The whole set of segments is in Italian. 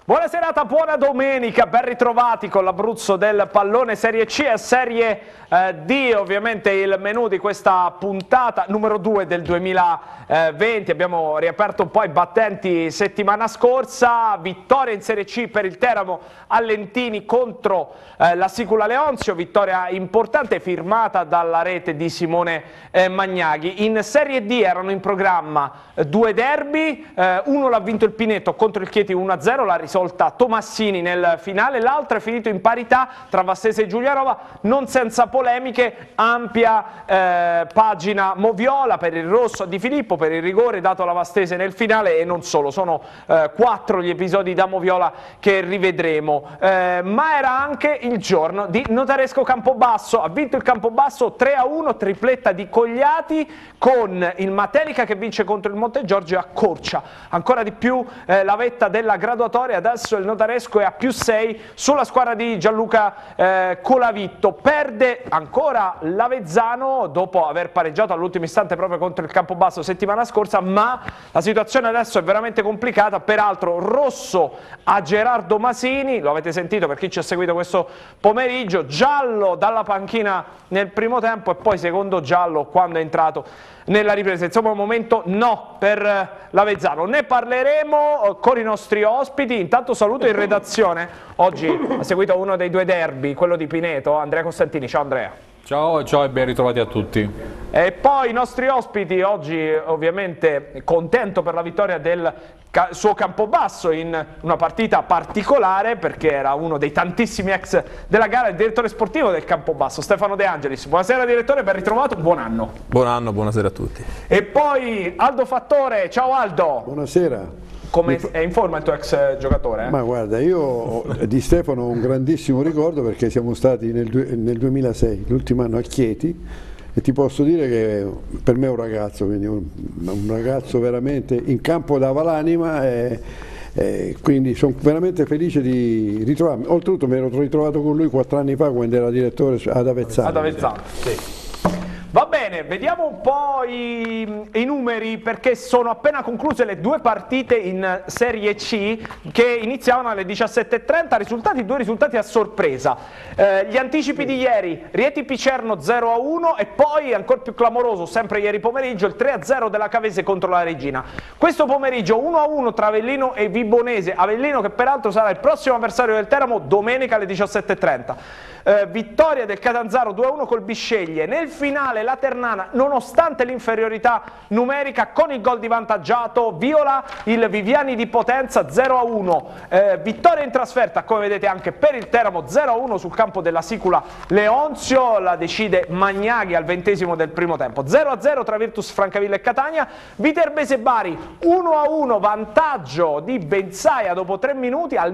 Buona serata, buona domenica, ben ritrovati con l'Abruzzo del pallone Serie C e Serie D, ovviamente il menù di questa puntata numero 2 del 2020, abbiamo riaperto un po' i battenti settimana scorsa, vittoria in Serie C per il Teramo a Lentini contro la Sicula Leonzio, vittoria importante firmata dalla rete di Simone Magnaghi. In Serie D erano in programma due derby, uno l'ha vinto il Pineto contro il Chieti 1-0, la risolta Tomassini nel finale, l'altro è finito in parità tra Vastese e Giulianova, non senza polemiche, ampia pagina moviola per il rosso Di Filippo, per il rigore dato alla Vastese nel finale e non solo, sono 4 gli episodi da moviola che rivedremo, ma era anche il giorno di Notaresco Campobasso, ha vinto il Campobasso 3-1, tripletta di Cogliati con il Matelica che vince contro il Montegiorgio e accorcia ancora di più la vetta della graduatoria. Adesso il Notaresco è a +6 sulla squadra di Gianluca Colavitto. Perde ancora l'Avezzano dopo aver pareggiato all'ultimo istante proprio contro il Campobasso settimana scorsa, ma la situazione adesso è veramente complicata. Peraltro rosso a Gerardo Masini, lo avete sentito per chi ci ha seguito questo pomeriggio, giallo dalla panchina nel primo tempo e poi secondo giallo quando è entrato nella ripresa. Insomma un momento no per l'Avezzano. Ne parleremo con i nostri ospiti. Intanto saluto in redazione, oggi ha seguito uno dei due derby, quello di Pineto, Andrea Costantini. Ciao Andrea. Ciao e ben ritrovati a tutti. E poi i nostri ospiti, oggi ovviamente contento per la vittoria del suo Campobasso in una partita particolare perché era uno dei tantissimi ex della gara, il direttore sportivo del Campobasso, Stefano De Angelis. Buonasera direttore, ben ritrovato, buon anno. Buon anno, buonasera a tutti. E poi Aldo Fattore, ciao Aldo. Buonasera. Come è in forma il tuo ex giocatore? Ma guarda, io di Stefano ho un grandissimo ricordo perché siamo stati nel 2006, l'ultimo anno a Chieti, e ti posso dire che per me è un ragazzo, quindi un ragazzo veramente in campo dava l'anima e quindi sono veramente felice di ritrovarmi. Oltretutto mi ero ritrovato con lui 4 anni fa quando era direttore ad Avezzano. Ad Avezzano, sì. Va bene, vediamo un po' i numeri perché sono appena concluse le due partite in Serie C che iniziavano alle 17:30, due risultati a sorpresa. Gli anticipi di ieri, Rieti Picerno 0-1 e poi ancora più clamoroso, sempre ieri pomeriggio, il 3-0 della Cavese contro la Regina. Questo pomeriggio 1-1 tra Avellino e Vibonese, Avellino che peraltro sarà il prossimo avversario del Teramo domenica alle 17:30. Vittoria del Catanzaro 2-1 col Bisceglie. Nel finale la Ternana, nonostante l'inferiorità numerica, con il gol di vantaggiato viola il Viviani di Potenza 0-1. Vittoria in trasferta, come vedete anche per il Teramo 0-1 sul campo della Sicula Leonzio, la decide Magnaghi al 20° del primo tempo. 0-0 tra Virtus Francavilla e Catania. Viterbese Bari 1-1, vantaggio di Benzaia dopo 3 minuti, al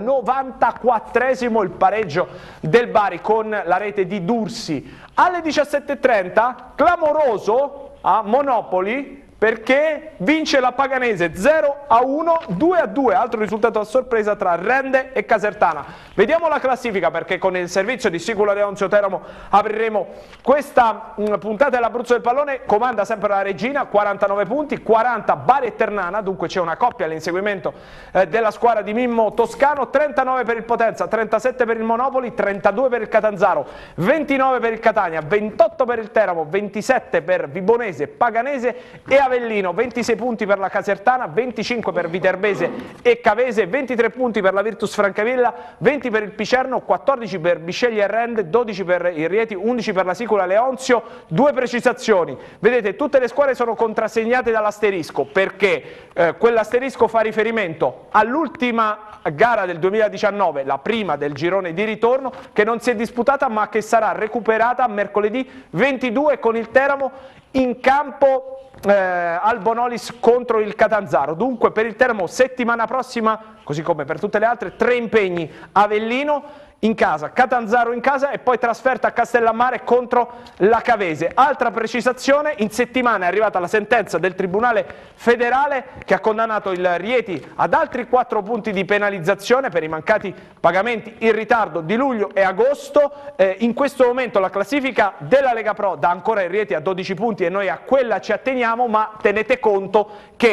94° il pareggio del Bari con la rete di Dursi. Alle 17:30 clamoroso a Monopoli perché vince la Paganese 0-1, 2-2, altro risultato a sorpresa tra Rende e Casertana. Vediamo la classifica perché con il servizio di Sicula Leonzio Teramo apriremo questa puntata dell'Abruzzo del pallone. Comanda sempre la Regina, 49 punti, 40 Bari e Ternana, dunque c'è una coppia all'inseguimento della squadra di Mimmo Toscano, 39 per il Potenza, 37 per il Monopoli, 32 per il Catanzaro, 29 per il Catania, 28 per il Teramo, 27 per Vibonese, Paganese e Avellino, 26 punti per la Casertana, 25 per Viterbese e Cavese, 23 punti per la Virtus Francavilla, 20 per il Picerno, 14 per Bisceglie e Rende, 12 per il Rieti, 11 per la Sicula Leonzio. Due precisazioni, vedete tutte le squadre sono contrassegnate dall'asterisco perché quell'asterisco fa riferimento all'ultima gara del 2019, la prima del girone di ritorno che non si è disputata ma che sarà recuperata mercoledì 22 con il Teramo in campo al Bonolis contro il Catanzaro. Dunque per il Teramo settimana prossima, così come per tutte le altre, 3 impegni: Avellino in casa, Catanzaro in casa e poi trasferta a Castellammare contro la Cavese. Altra precisazione, in settimana è arrivata la sentenza del Tribunale Federale che ha condannato il Rieti ad altri 4 punti di penalizzazione per i mancati pagamenti in ritardo di luglio e agosto. In questo momento la classifica della Lega Pro dà ancora il Rieti a 12 punti e noi a quella ci atteniamo, ma tenete conto che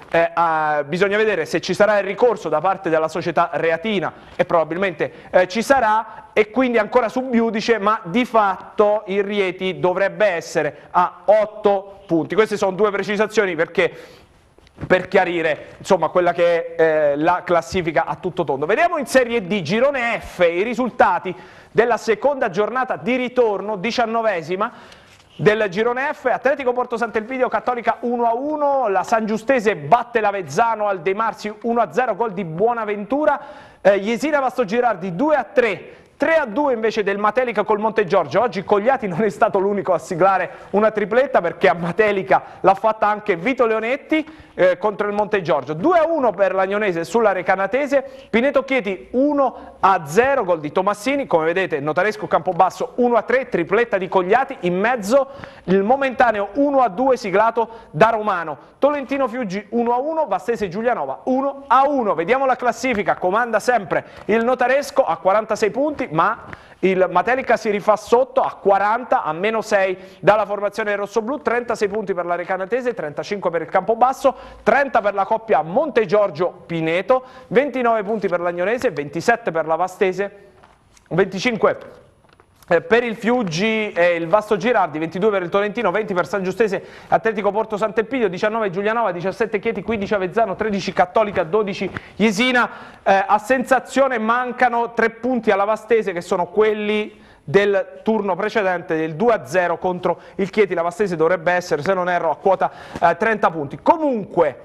bisogna vedere se ci sarà il ricorso da parte della società reatina, e probabilmente ci sarà, e quindi ancora sub iudice, ma di fatto il Rieti dovrebbe essere a 8 punti. Queste sono due precisazioni per chiarire insomma quella che è la classifica a tutto tondo. Vediamo in Serie D, girone F, i risultati della seconda giornata di ritorno, 19esima del girone F. Atletico Porto Sant'Elpidio Cattolica 1-1, la San Giustese batte l'Avezzano al De Marsi 1-0, gol di Buonaventura, Jesina Vasto Girardi 2-3, 3-2 invece del Matelica col Montegiorgio. Oggi Cogliati non è stato l'unico a siglare una tripletta, perché a Matelica l'ha fatta anche Vito Leonetti contro il Montegiorgio. 2-1 per l'Agnonese sulla Recanatese, Pineto Chieti 1-0, gol di Tomassini, come vedete Notaresco Campobasso 1-3, tripletta di Cogliati, in mezzo il momentaneo 1-2 siglato da Romano, Tolentino Fiuggi 1-1, Vastese Giulianova 1-1. Vediamo la classifica, comanda sempre il Notaresco a 46 punti, ma il Matelica si rifà sotto a 40, a meno 6 dalla formazione rossoblù, 36 punti per la Recanatese, 35 per il Campobasso, 30 per la coppia Montegiorgio-Pineto, 29 punti per l'Agnonese, 27 per la Vastese, 25 per il Fiuggi e il Vasto Girardi, 22 per il Tolentino, 20 per San Giustese Atletico Porto Sant'Elpidio, 19 Giulianova, 17 Chieti, 15 Avezzano, 13 Cattolica, 12 Jesina. A sensazione mancano 3 punti alla Vastese, che sono quelli del turno precedente, del 2-0 contro il Chieti. La Vastese dovrebbe essere, se non erro, a quota 30 punti. Comunque,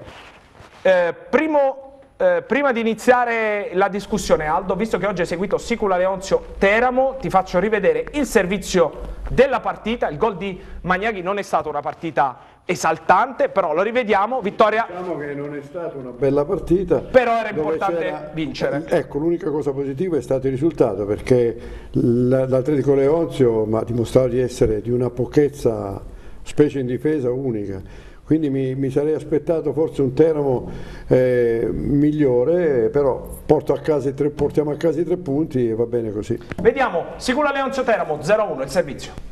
prima di iniziare la discussione, Aldo, visto che oggi hai seguito Sicula Leonzio Teramo, ti faccio rivedere il servizio della partita. Il gol di Magnaghi non è stata una partita esaltante, però lo rivediamo. Vittoria, diciamo che non è stata una bella partita, però era importante vincere. Ecco, l'unica cosa positiva è stato il risultato, perché l'Atletico Leonzio ha dimostrato di essere di una pochezza, specie in difesa, unica. Quindi mi sarei aspettato forse un Teramo migliore, però portiamo a casa i 3 punti e va bene così. Vediamo, Sicula Leonzio Teramo 0-1 il servizio.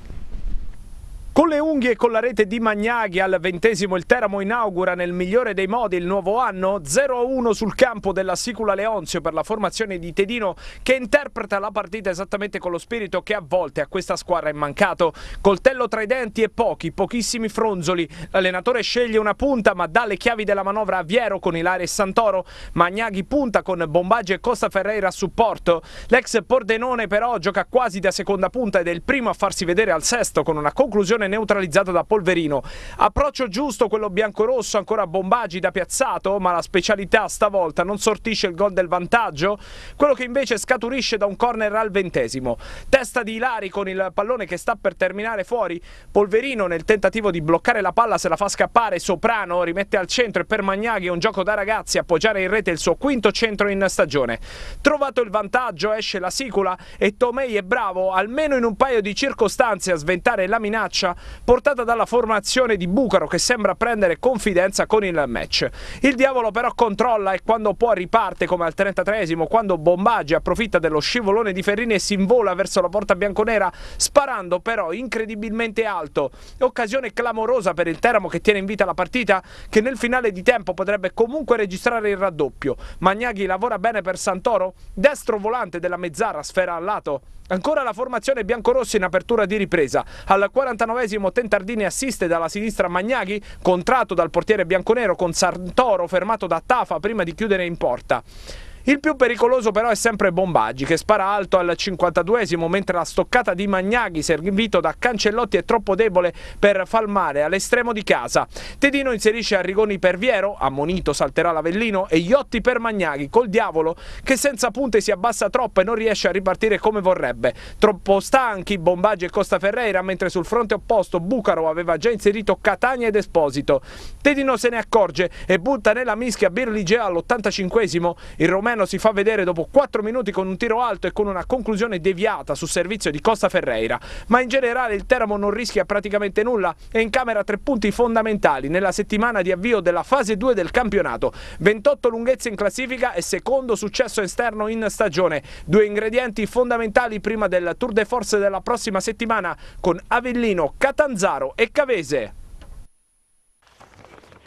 Con le unghie e con la rete di Magnaghi al 20° il Teramo inaugura nel migliore dei modi il nuovo anno. 0-1 sul campo della Sicula Leonzio per la formazione di Tedino, che interpreta la partita esattamente con lo spirito che a volte a questa squadra è mancato. Coltello tra i denti e pochissimi fronzoli. L'allenatore sceglie una punta, ma dà le chiavi della manovra a Viero con Ilaria e Santoro. Magnaghi punta con Bombaggi e Costa Ferreira a supporto. L'ex Pordenone però gioca quasi da seconda punta ed è il primo a farsi vedere al sesto, con una conclusione neutralizzata da Polverino. Approccio giusto quello biancorosso, ancora Bombaggi da piazzato, ma la specialità stavolta non sortisce il gol del vantaggio, quello che invece scaturisce da un corner al 20°. Testa di Ilari con il pallone che sta per terminare fuori. Polverino, nel tentativo di bloccare la palla, se la fa scappare. Soprano rimette al centro e per Magnaghi è un gioco da ragazzi appoggiare in rete il suo quinto centro in stagione. Trovato il vantaggio esce la Sicula e Tomei è bravo almeno in un paio di circostanze a sventare la minaccia portata dalla formazione di Bucaro, che sembra prendere confidenza con il match. Il Diavolo però controlla e quando può riparte, come al 33°, quando Bombaggi approfitta dello scivolone di Ferrini e si invola verso la porta bianconera, sparando però incredibilmente alto. Occasione clamorosa per il Teramo, che tiene in vita la partita, che nel finale di tempo potrebbe comunque registrare il raddoppio. Magnaghi lavora bene per Santoro, destro volante della mezzara, sfera al lato. Ancora la formazione biancorossi in apertura di ripresa. Al 49° Tentardini assiste dalla sinistra Magnaghi, contratto dal portiere bianconero, con Santoro fermato da Tafa prima di chiudere in porta. Il più pericoloso però è sempre Bombaggi, che spara alto al 52°, mentre la stoccata di Magnaghi, servito da Cancellotti, è troppo debole per falmare all'estremo di casa. Tedino inserisce Arrigoni per Viero, ammonito salterà l'Avellino, e Iotti per Magnaghi, col Diavolo che senza punte si abbassa troppo e non riesce a ripartire come vorrebbe. Troppo stanchi Bombaggi e Costa Ferreira, mentre sul fronte opposto Bucaro aveva già inserito Catania ed Esposito. Tedino se ne accorge e butta nella mischia Birligea all'85°. Il romeno si fa vedere dopo 4 minuti con un tiro alto e con una conclusione deviata su servizio di Costa Ferreira, ma in generale il Teramo non rischia praticamente nulla e incamera 3 punti fondamentali nella settimana di avvio della fase 2 del campionato. 28 lunghezze in classifica e secondo successo esterno in stagione, 2 ingredienti fondamentali prima del Tour de Force della prossima settimana con Avellino, Catanzaro e Cavese.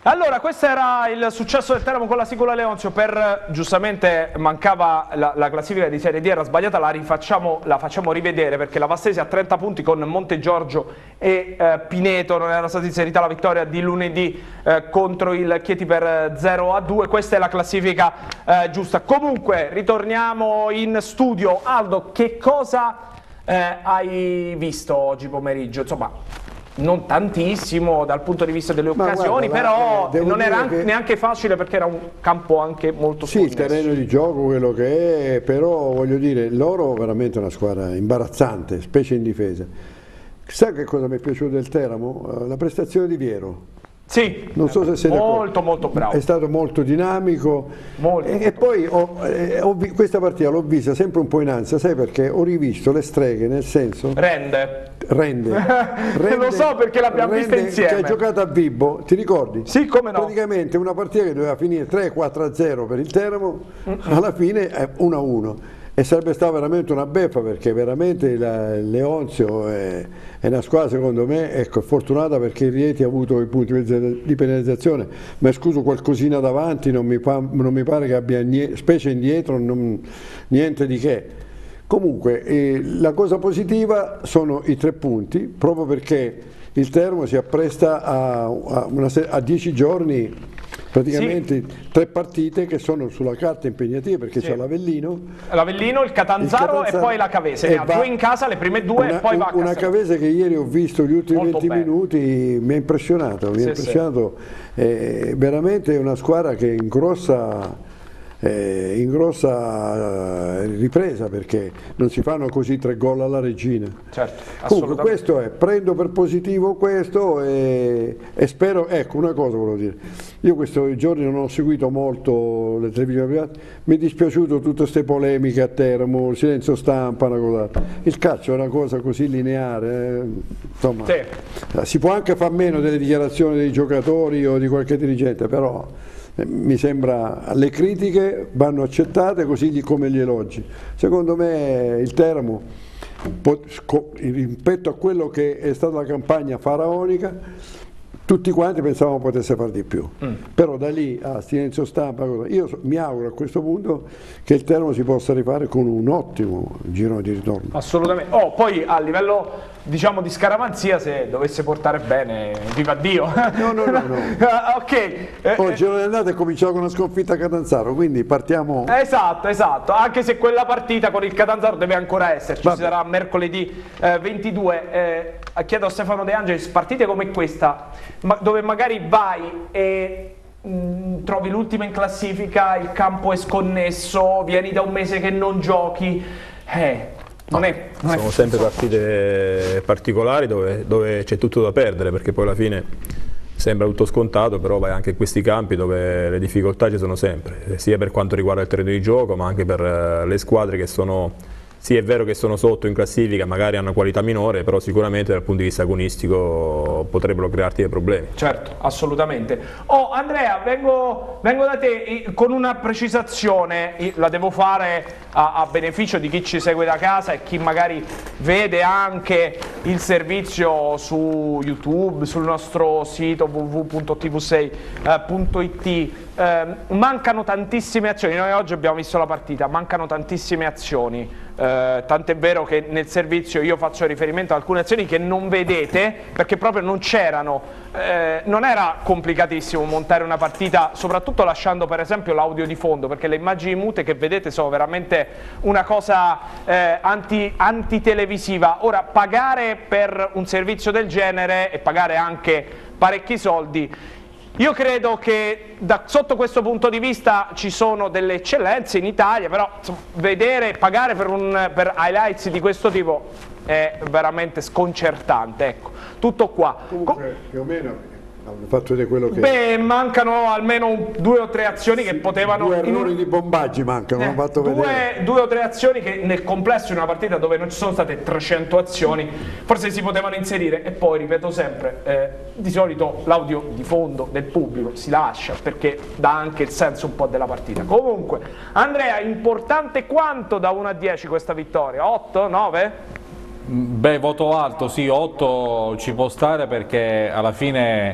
Allora, questo era il successo del Teramo con la Sicula Leonzio. Giustamente mancava la classifica di Serie D, era sbagliata, la facciamo rivedere perché la Vastesi ha 30 punti con Montegiorgio e Pineto. Non era stata inserita la vittoria di lunedì contro il Chieti per 0-2. Questa è la classifica giusta. Comunque, ritorniamo in studio. Aldo, che cosa hai visto oggi pomeriggio? Insomma, non tantissimo dal punto di vista delle occasioni, però non era neanche facile perché era un campo anche molto sconnesso. Sì, il terreno di gioco quello che è, però voglio dire, loro veramente una squadra imbarazzante, specie in difesa. Sai che cosa mi è piaciuto del Teramo? La prestazione di Viero. Sì, non so se siete molto bravo. È stato molto dinamico e poi questa partita l'ho vista sempre un po' in ansia, sai perché? Ho rivisto le streghe, nel senso rende. Lo so perché l'abbiamo vista insieme. Cioè, giocato a Vibo, ti ricordi? Sì, come no. Praticamente una partita che doveva finire 3-4-0 per il Teramo, alla fine è 1-1. E sarebbe stata veramente una beffa perché veramente il Leonzio è una squadra, secondo me, ecco, fortunata perché il Rieti ha avuto i punti di penalizzazione, ma scuso, qualcosina davanti non mi pare che abbia specie indietro niente di che. Comunque la cosa positiva sono i 3 punti, proprio perché il Teramo si appresta a 10 giorni. Praticamente 3 partite che sono sulla carta impegnative perché c'è l'Avellino, il Catanzaro e poi la Cavese. Ne ha 2 in casa, le prime 2 e poi va a casa. Una Cavese che ieri ho visto gli ultimi molto 20 bene. minuti, mi ha impressionato, veramente è una squadra che ingrossa ripresa perché non si fanno così 3 gol alla regina. Certo, comunque questo prendo per positivo questo e spero, ecco una cosa volevo dire, io questi giorni non ho seguito molto le televisioni private, mi è dispiaciuto tutte queste polemiche a Teramo, il silenzio stampa, una cosa. Il calcio è una cosa così lineare, insomma si può anche far meno delle dichiarazioni dei giocatori o di qualche dirigente, però mi sembra le critiche vanno accettate così come gli elogi. Secondo me il Teramo, rispetto a quello che è stata la campagna faraonica, tutti quanti pensavamo potesse fare di più, però da lì a silenzio stampa, io mi auguro a questo punto che il Teramo si possa rifare con un ottimo girone di ritorno. Assolutamente. Poi a livello diciamo di scaramanzia, se dovesse portare bene, viva Dio. No. Ok. Il girone di andata è cominciato con una sconfitta a Catanzaro, quindi partiamo. Esatto, anche se quella partita con il Catanzaro deve ancora esserci. Vabbè. Ci sarà mercoledì 22. Chiedo a Stefano De Angelis, partite come questa, dove magari vai e trovi l'ultima in classifica, il campo è sconnesso, vieni da un mese che non giochi, sono sempre partite particolari dove c'è tutto da perdere, perché poi alla fine sembra tutto scontato, però vai anche in questi campi dove le difficoltà ci sono sempre, sia per quanto riguarda il terreno di gioco, ma anche per le squadre che sono. Sì, è vero che sono sotto in classifica, magari hanno qualità minore, però sicuramente dal punto di vista agonistico potrebbero crearti dei problemi. Certo, assolutamente. Andrea, vengo da te con una precisazione, la devo fare a beneficio di chi ci segue da casa e chi magari vede anche il servizio su YouTube, sul nostro sito www.tv6.it. Mancano tantissime azioni, noi oggi abbiamo visto la partita, mancano tantissime azioni. Tant'è vero che nel servizio io faccio riferimento ad alcune azioni che non vedete perché proprio non c'erano, non era complicatissimo montare una partita, soprattutto lasciando per esempio l'audio di fondo, perché le immagini mute che vedete sono veramente una cosa antitelevisiva. Ora, pagare per un servizio del genere e pagare anche parecchi soldi, io credo che sotto questo punto di vista ci sono delle eccellenze in Italia, però insomma, pagare per highlights di questo tipo è veramente sconcertante, ecco, tutto qua. Comunque più o meno hanno fatto vedere quello che. Beh, mancano almeno 2 o 3 azioni che potevano. 2 errori di bombaggi mancano, hanno fatto vedere. 2 o 3 azioni che nel complesso in una partita dove non ci sono state 300 azioni forse si potevano inserire. E poi ripeto sempre, di solito l'audio di fondo del pubblico si lascia perché dà anche il senso un po' della partita. Comunque, Andrea, importante quanto da 1 a 10 questa vittoria? 8? 9? Beh, voto alto, sì, 8 ci può stare perché alla fine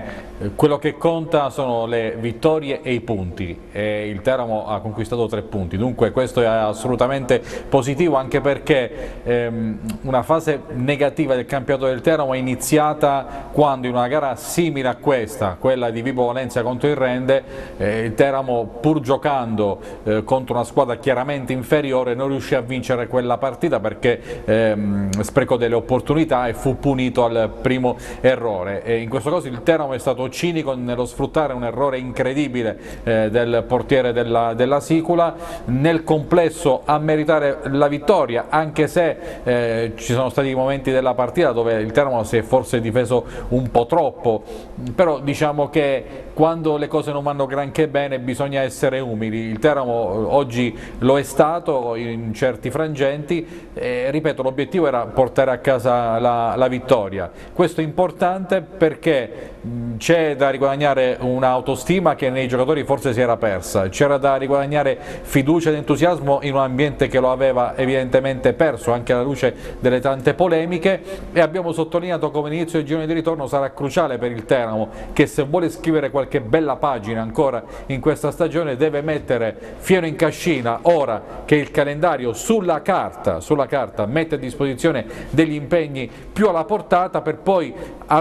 quello che conta sono le vittorie e i punti, e il Teramo ha conquistato 3 punti, dunque questo è assolutamente positivo, anche perché una fase negativa del campionato del Teramo è iniziata quando in una gara simile a questa, quella di Vibo Valentia contro il Rende, il Teramo, pur giocando contro una squadra chiaramente inferiore, non riuscì a vincere quella partita perché sprecò delle opportunità e fu punito al primo errore. E in questo caso il Teramo è stato cinico nello sfruttare un errore incredibile del portiere della Sicula, nel complesso a meritare la vittoria, anche se ci sono stati momenti della partita dove il Teramo si è forse difeso un po' troppo, però diciamo che quando le cose non vanno granché bene bisogna essere umili. Il Teramo oggi lo è stato in certi frangenti, ripeto, l'obiettivo era portare a casa la vittoria. Questo è importante perché c'è da riguadagnare un'autostima che nei giocatori forse si era persa, c'era da riguadagnare fiducia ed entusiasmo in un ambiente che lo aveva evidentemente perso anche alla luce delle tante polemiche, e abbiamo sottolineato come l'inizio del girone di ritorno sarà cruciale per il Teramo, che se vuole scrivere qualche bella pagina ancora in questa stagione deve mettere fieno in cascina ora che il calendario sulla carta mette a disposizione degli impegni più alla portata, per poi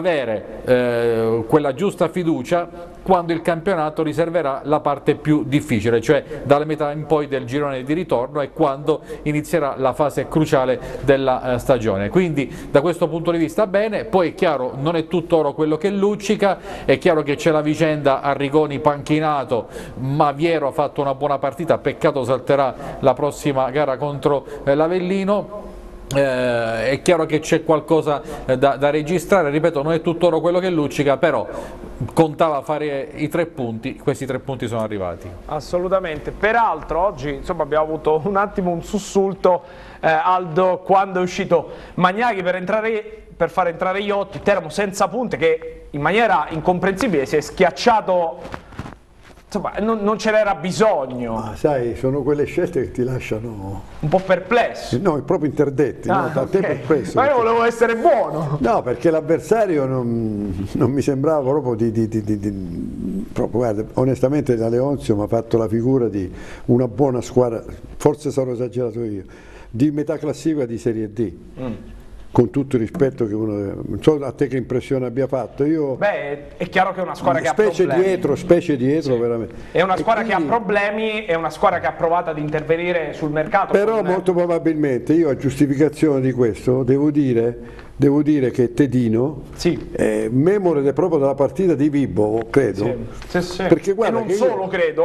avere quella giusta fiducia quando il campionato riserverà la parte più difficile, cioè dalla metà in poi del girone di ritorno, e quando inizierà la fase cruciale della stagione. Quindi da questo punto di vista bene. Poi è chiaro, non è tutto oro quello che luccica, è chiaro che c'è la vicenda Arrigoni panchinato, ma Viero ha fatto una buona partita, peccato salterà la prossima gara contro l'Avellino. È chiaro che c'è qualcosa da registrare, ripeto, non è tutto oro quello che luccica, però contava fare i 3 punti, questi 3 punti sono arrivati. Assolutamente. Peraltro oggi insomma abbiamo avuto un attimo un sussulto, Aldo, quando è uscito Magnaghi per far entrare Iotti, Teramo senza punte, che in maniera incomprensibile si è schiacciato. Insomma, non ce n'era bisogno. Ma sai, sono quelle scelte che ti lasciano un po' perplesso. No, proprio interdetti, no? Da te per questo. Ma io volevo essere buono. No, perché l'avversario non mi sembrava proprio proprio, guarda, onestamente da Leonzio mi ha fatto la figura di una buona squadra, forse sarò esagerato io, di metà classifica di Serie D. Con tutto il rispetto che uno, non so a te che impressione abbia fatto. Beh, è chiaro che è una squadra che ha problemi. Specie dietro, sì. Veramente. È una squadra che ha problemi, è una squadra che ha provato ad intervenire sul mercato. Però molto probabilmente io a giustificazione di questo devo dire che Tedino, sì, memore proprio della partita di Vibo, credo. Sì. Perché guarda, e non solo credo,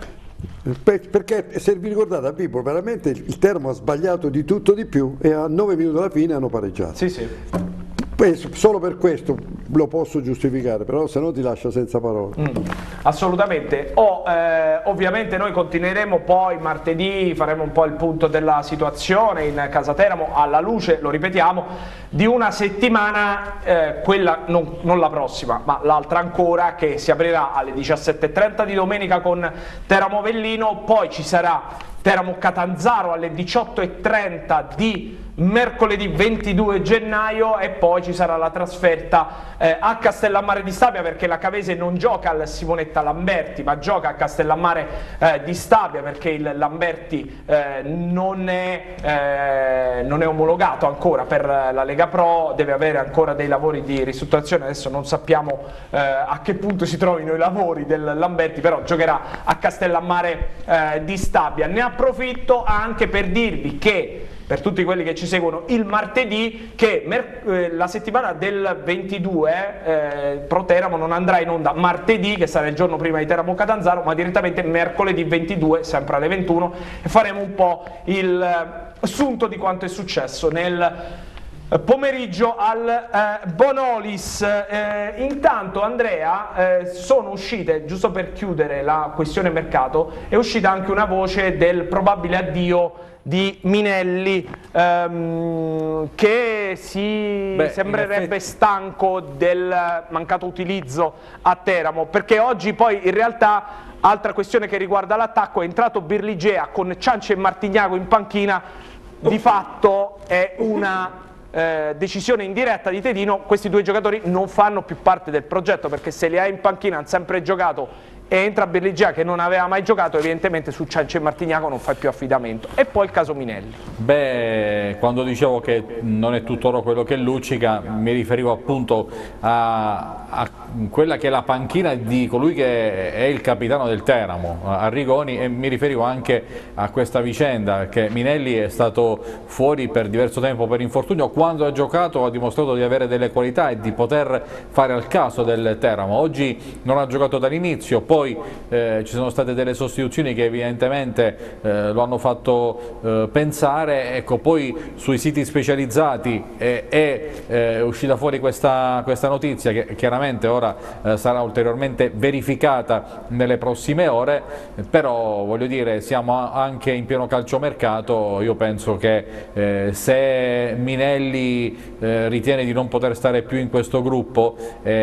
perché se vi ricordate a Vibo veramente il Teramo ha sbagliato di tutto di più e a 9 minuti alla fine hanno pareggiato. Sì. Solo per questo lo posso giustificare, però se no ti lascia senza parole. Assolutamente. Ovviamente noi continueremo poi martedì, faremo un po' il punto della situazione in casa Teramo alla luce, lo ripetiamo, di una settimana, quella non la prossima ma l'altra ancora, che si aprirà alle 17:30 di domenica con Teramo Avellino, poi ci sarà Teramo Catanzaro alle 18:30 di mercoledì 22 gennaio e poi ci sarà la trasferta a Castellammare di Stabia, perché la Cavese non gioca al Simonetta Lamberti ma gioca a Castellammare di Stabia, perché il Lamberti non è omologato ancora per la Lega Pro, deve avere ancora dei lavori di ristrutturazione, adesso non sappiamo a che punto si trovino i lavori del Lamberti, però giocherà a Castellammare di Stabia. Ne approfitto anche per dirvi che, per tutti quelli che ci seguono il martedì, che la settimana del 22 Pro Teramo non andrà in onda martedì, che sarà il giorno prima di Teramo Catanzaro, ma direttamente mercoledì 22, sempre alle 21, e faremo un po' il sunto di quanto è successo nel pomeriggio al Bonolis. Intanto Andrea, sono uscite, giusto per chiudere la questione mercato, è uscita anche una voce del probabile addio di Minelli, che sembrerebbe stanco del mancato utilizzo a Teramo, perché oggi poi in realtà, altra questione che riguarda l'attacco, è entrato Birligea con Cianci e Martignago in panchina, di fatto è una decisione in diretta di Tedino, questi due giocatori non fanno più parte del progetto, perché se li hai in panchina, hanno sempre giocato, e entra Berligia che non aveva mai giocato, evidentemente su Ciancio e Martignaco non fai più affidamento. E poi il caso Minelli. Beh, quando dicevo che non è tutto oro quello che luccica, mi riferivo appunto a quella che è la panchina di colui che è il capitano del Teramo, Arrigoni, e mi riferivo anche a questa vicenda, che Minelli è stato fuori per diverso tempo per infortunio. Quando ha giocato ha dimostrato di avere delle qualità e di poter fare al caso del Teramo. Oggi non ha giocato dall'inizio, poi ci sono state delle sostituzioni che evidentemente lo hanno fatto pensare. Ecco, poi sui siti specializzati è uscita fuori questa notizia, che chiaramente ora sarà ulteriormente verificata nelle prossime ore, però voglio dire, siamo anche in pieno calciomercato. Io penso che se Minelli ritiene di non poter stare più in questo gruppo,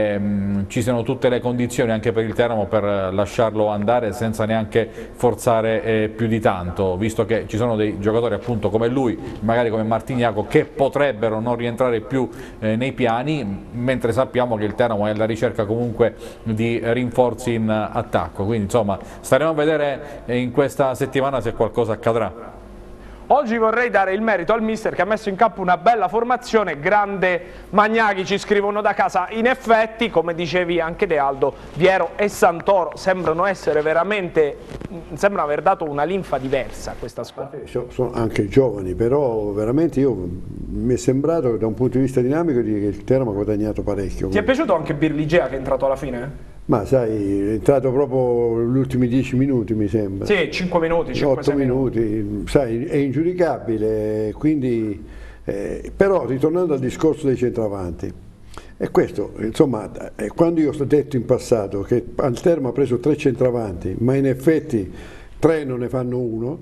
ci siano tutte le condizioni anche per il Teramo per lasciarlo andare senza neanche forzare più di tanto, visto che ci sono dei giocatori appunto come lui, magari come Martignaco, che potrebbero non rientrare più nei piani, mentre sappiamo che il Teramo è alla ricerca comunque di rinforzi in attacco. Quindi insomma staremo a vedere in questa settimana se qualcosa accadrà. Oggi vorrei dare il merito al mister che ha messo in campo una bella formazione, grande Magnaghi, ci scrivono da casa. In effetti, come dicevi anche De Aldo, Viero e Santoro sembrano essere veramente, sembrano aver dato una linfa diversa a questa squadra. Sono anche giovani, però veramente mi è sembrato da un punto di vista dinamico che il Teramo ha guadagnato parecchio. Ti è piaciuto anche Birligea che è entrato alla fine? Ma sai, è entrato proprio gli ultimi 10 minuti mi sembra. Sì, 5 minuti, 8 minuti, sai, è ingiudicabile, quindi, però ritornando al discorso dei centravanti, e questo, insomma, quando io ho detto in passato che al Teramo ha preso 3 centravanti, ma in effetti 3 non ne fanno uno,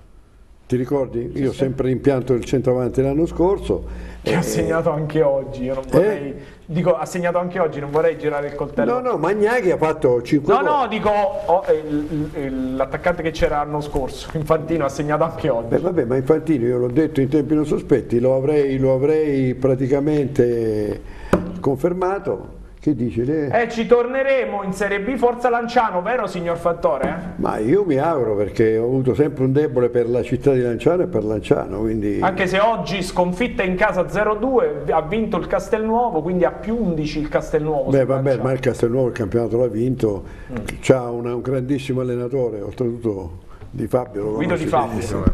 ti ricordi? Io ho sempre rimpianto il centravanti l'anno scorso. Che ha segnato anche oggi, io non vorrei... Dico, ha segnato anche oggi, non vorrei girare il coltello. No, Magnaghi ha fatto 5 gol. No, dico, l'attaccante che c'era l'anno scorso, Infantino, ha segnato anche oggi. Vabbè, ma Infantino, io l'ho detto in tempi non sospetti, lo avrei praticamente confermato. Che dice? Ci torneremo in Serie B, forza Lanciano, vero signor Fattore? Ma io mi auguro, perché ho avuto sempre un debole per la città di Lanciano e per Lanciano, quindi... Anche se oggi sconfitta in casa 0-2, ha vinto il Castelnuovo, quindi ha più 11 il Castelnuovo. Beh, vabbè, ma il Castelnuovo il campionato l'ha vinto, c'ha un grandissimo allenatore, oltretutto Di Fabio. Guido Di Fabio.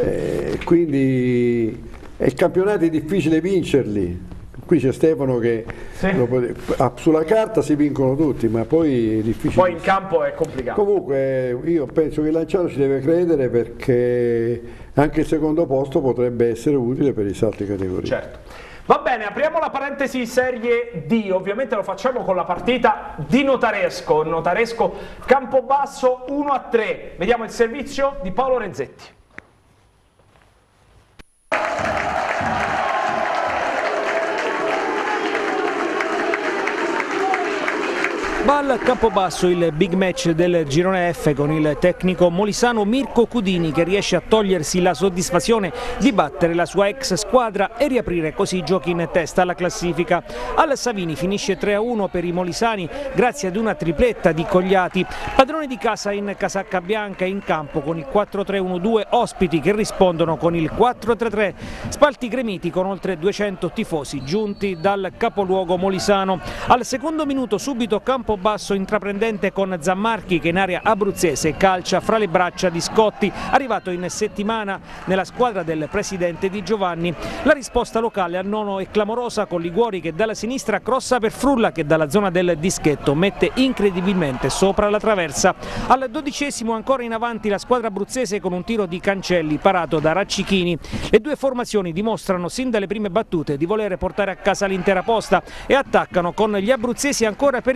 Quindi i campionati è difficile vincerli. Qui c'è Stefano che sulla carta si vincono tutti, ma poi è difficile. Poi in campo è complicato. Comunque io penso che Lanciano ci deve credere, perché anche il secondo posto potrebbe essere utile per i salti categoria. Certo. Va bene, apriamo la parentesi Serie D, ovviamente lo facciamo con la partita di Notaresco Campobasso 1-3. Vediamo il servizio di Paolo Renzetti. Va al Campobasso il big match del girone F con il tecnico molisano Mirko Cudini, che riesce a togliersi la soddisfazione di battere la sua ex squadra e riaprire così i giochi in testa alla classifica. Al Savini finisce 3-1 per i molisani grazie ad una tripletta di Cogliati. Padroni di casa in casacca bianca in campo con il 4-3-1-2, ospiti che rispondono con il 4-3-3. Spalti gremiti con oltre 200 tifosi giunti dal capoluogo molisano. Al secondo minuto subito Campobasso intraprendente con Zammarchi, che in area abruzzese calcia fra le braccia di Scotti, arrivato in settimana nella squadra del presidente Di Giovanni. La risposta locale a nono è clamorosa, con Liguori che dalla sinistra crossa per Frulla, che dalla zona del dischetto mette incredibilmente sopra la traversa. Al 12° ancora in avanti la squadra abruzzese con un tiro di Cancelli parato da Raccichini. Le due formazioni dimostrano sin dalle prime battute di volere portare a casa l'intera posta e attaccano con gli abruzzesi ancora pericolosi al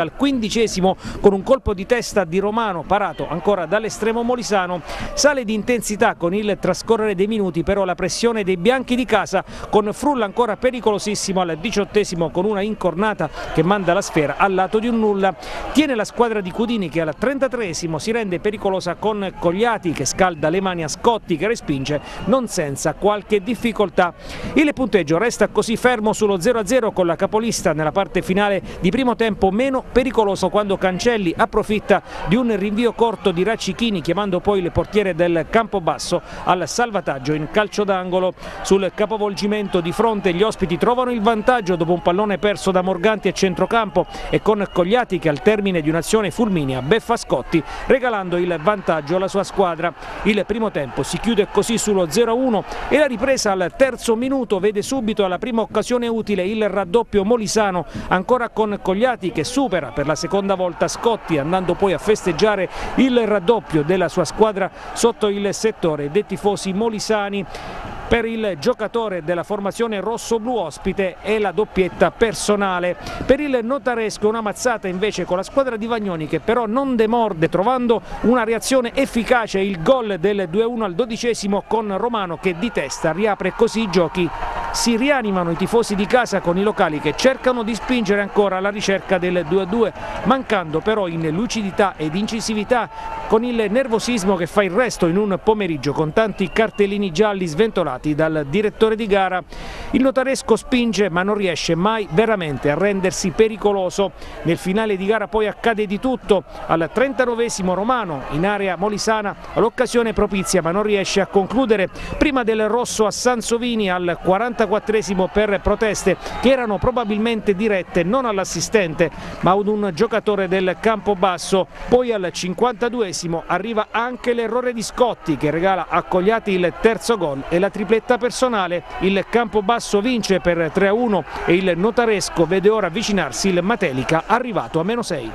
al 15esimo con un colpo di testa di Romano parato ancora dall'estremo molisano. Sale di intensità con il trascorrere dei minuti però la pressione dei bianchi di casa, con Frulla ancora pericolosissimo al 18esimo con una incornata che manda la sfera al lato di un nulla. Tiene la squadra di Cudini che al 33esimo si rende pericolosa con Cogliati che scalda le mani a Scotti che respinge non senza qualche difficoltà. Il punteggio resta così fermo sullo 0-0 con la capolista nella parte finale di primo tempo meno pericoloso quando Cancelli approfitta di un rinvio corto di Raccichini chiamando poi il portiere del Campobasso al salvataggio in calcio d'angolo. Sul capovolgimento di fronte gli ospiti trovano il vantaggio dopo un pallone perso da Morganti a centrocampo e con Cogliati che al termine di un'azione fulminea beffa Scotti regalando il vantaggio alla sua squadra. Il primo tempo si chiude così sullo 0-1 e la ripresa al terzo minuto vede subito alla prima occasione utile il raddoppio molisano, ancora con Cogliati che supera per la seconda volta Scotti andando poi a festeggiare il raddoppio della sua squadra sotto il settore dei tifosi molisani. Per il giocatore della formazione rosso-blu ospite è la doppietta personale. Per il notaresco una mazzata invece con la squadra di Vagnoni che però non demorde trovando una reazione efficace, il gol del 2-1 al 12esimo con Romano che di testa riapre così i giochi. Si rianimano i tifosi di casa con i locali che cercano di spingere ancora alla ricerca del 2-2, mancando però in lucidità ed incisività con il nervosismo che fa il resto in un pomeriggio con tanti cartellini gialli sventolati dal direttore di gara. Il notaresco spinge ma non riesce mai veramente a rendersi pericoloso. Nel finale di gara poi accade di tutto. Al 39esimo Romano in area molisana l'occasione propizia ma non riesce a concludere. Prima del rosso a Sansovini al 44esimo per proteste che erano probabilmente dirette non all'assistente ma ad un giocatore del Campobasso. Poi al 52esimo arriva anche l'errore di Scotti che regala a Cogliati il terzo gol e la tripletta personale. Il Campobasso vince per 3-1 e il notaresco vede ora avvicinarsi il Matelica arrivato a -6.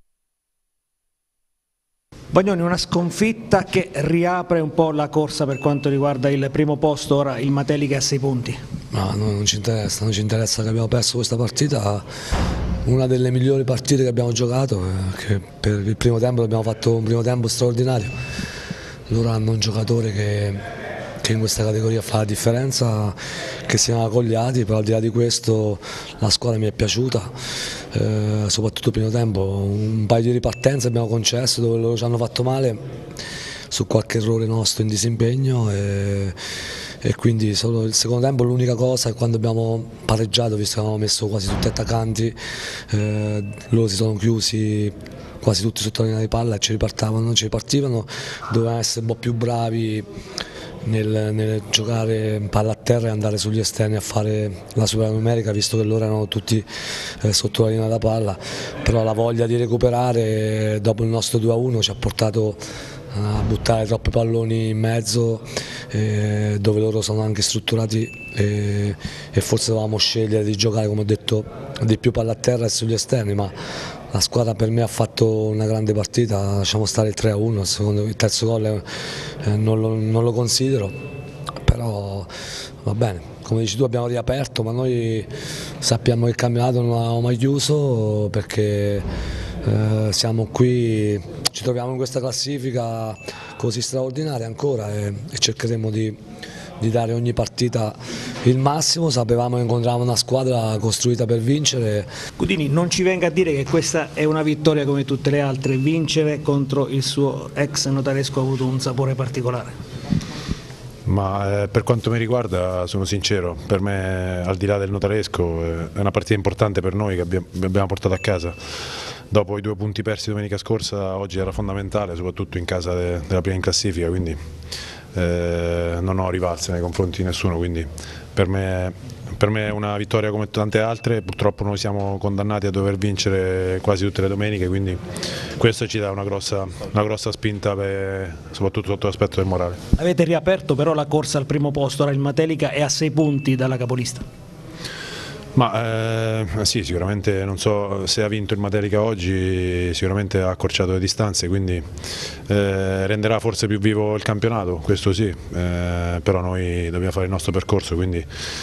Bagnoni, una sconfitta che riapre un po' la corsa per quanto riguarda il primo posto, ora il Matelica è a 6 punti. No, non ci interessa che abbiamo perso questa partita, una delle migliori partite che abbiamo giocato, che per il primo tempo abbiamo fatto un primo tempo straordinario. Loro hanno un giocatore che in questa categoria fa la differenza, che si chiama Cogliati, però al di là di questo la squadra mi è piaciuta, soprattutto il primo tempo, un paio di ripartenze abbiamo concesso dove loro ci hanno fatto male su qualche errore nostro in disimpegno e quindi solo il secondo tempo l'unica cosa è quando abbiamo pareggiato, visto che avevamo messo quasi tutti attaccanti, loro si sono chiusi quasi tutti sotto la linea di palla e ci ripartivano, dovevamo essere un po' più bravi nel giocare palla a terra e andare sugli esterni a fare la supernumerica, visto che loro erano tutti sotto la linea della palla, però la voglia di recuperare dopo il nostro 2-1 ci ha portato a buttare troppi palloni in mezzo, dove loro sono anche strutturati e forse dovevamo scegliere di giocare, come ho detto, di più palla a terra e sugli esterni, ma la squadra per me ha fatto una grande partita, lasciamo stare il 3-1, il terzo gol non lo considero, però va bene, come dici tu abbiamo riaperto, ma noi sappiamo che il campionato non l'abbiamo mai chiuso perché siamo qui, ci troviamo in questa classifica così straordinaria ancora e cercheremo di dare ogni partita il massimo. Sapevamo che incontravamo una squadra costruita per vincere. Cudini, non ci venga a dire che questa è una vittoria come tutte le altre, vincere contro il suo ex notaresco ha avuto un sapore particolare. Ma per quanto mi riguarda, sono sincero, per me al di là del notaresco è una partita importante per noi che abbiamo portato a casa. Dopo i 2 punti persi domenica scorsa, oggi era fondamentale, soprattutto in casa della prima in classifica, quindi non ho rivalse nei confronti di nessuno, quindi per me è una vittoria come tante altre. Purtroppo noi siamo condannati a dover vincere quasi tutte le domeniche, quindi questo ci dà una grossa spinta, soprattutto sotto l'aspetto del morale. Avete riaperto però la corsa al primo posto, ora il Matelica è a 6 punti dalla capolista. Ma sì, sicuramente non so se ha vinto il Matelica oggi, sicuramente ha accorciato le distanze, quindi renderà forse più vivo il campionato, questo sì, però noi dobbiamo fare il nostro percorso, quindi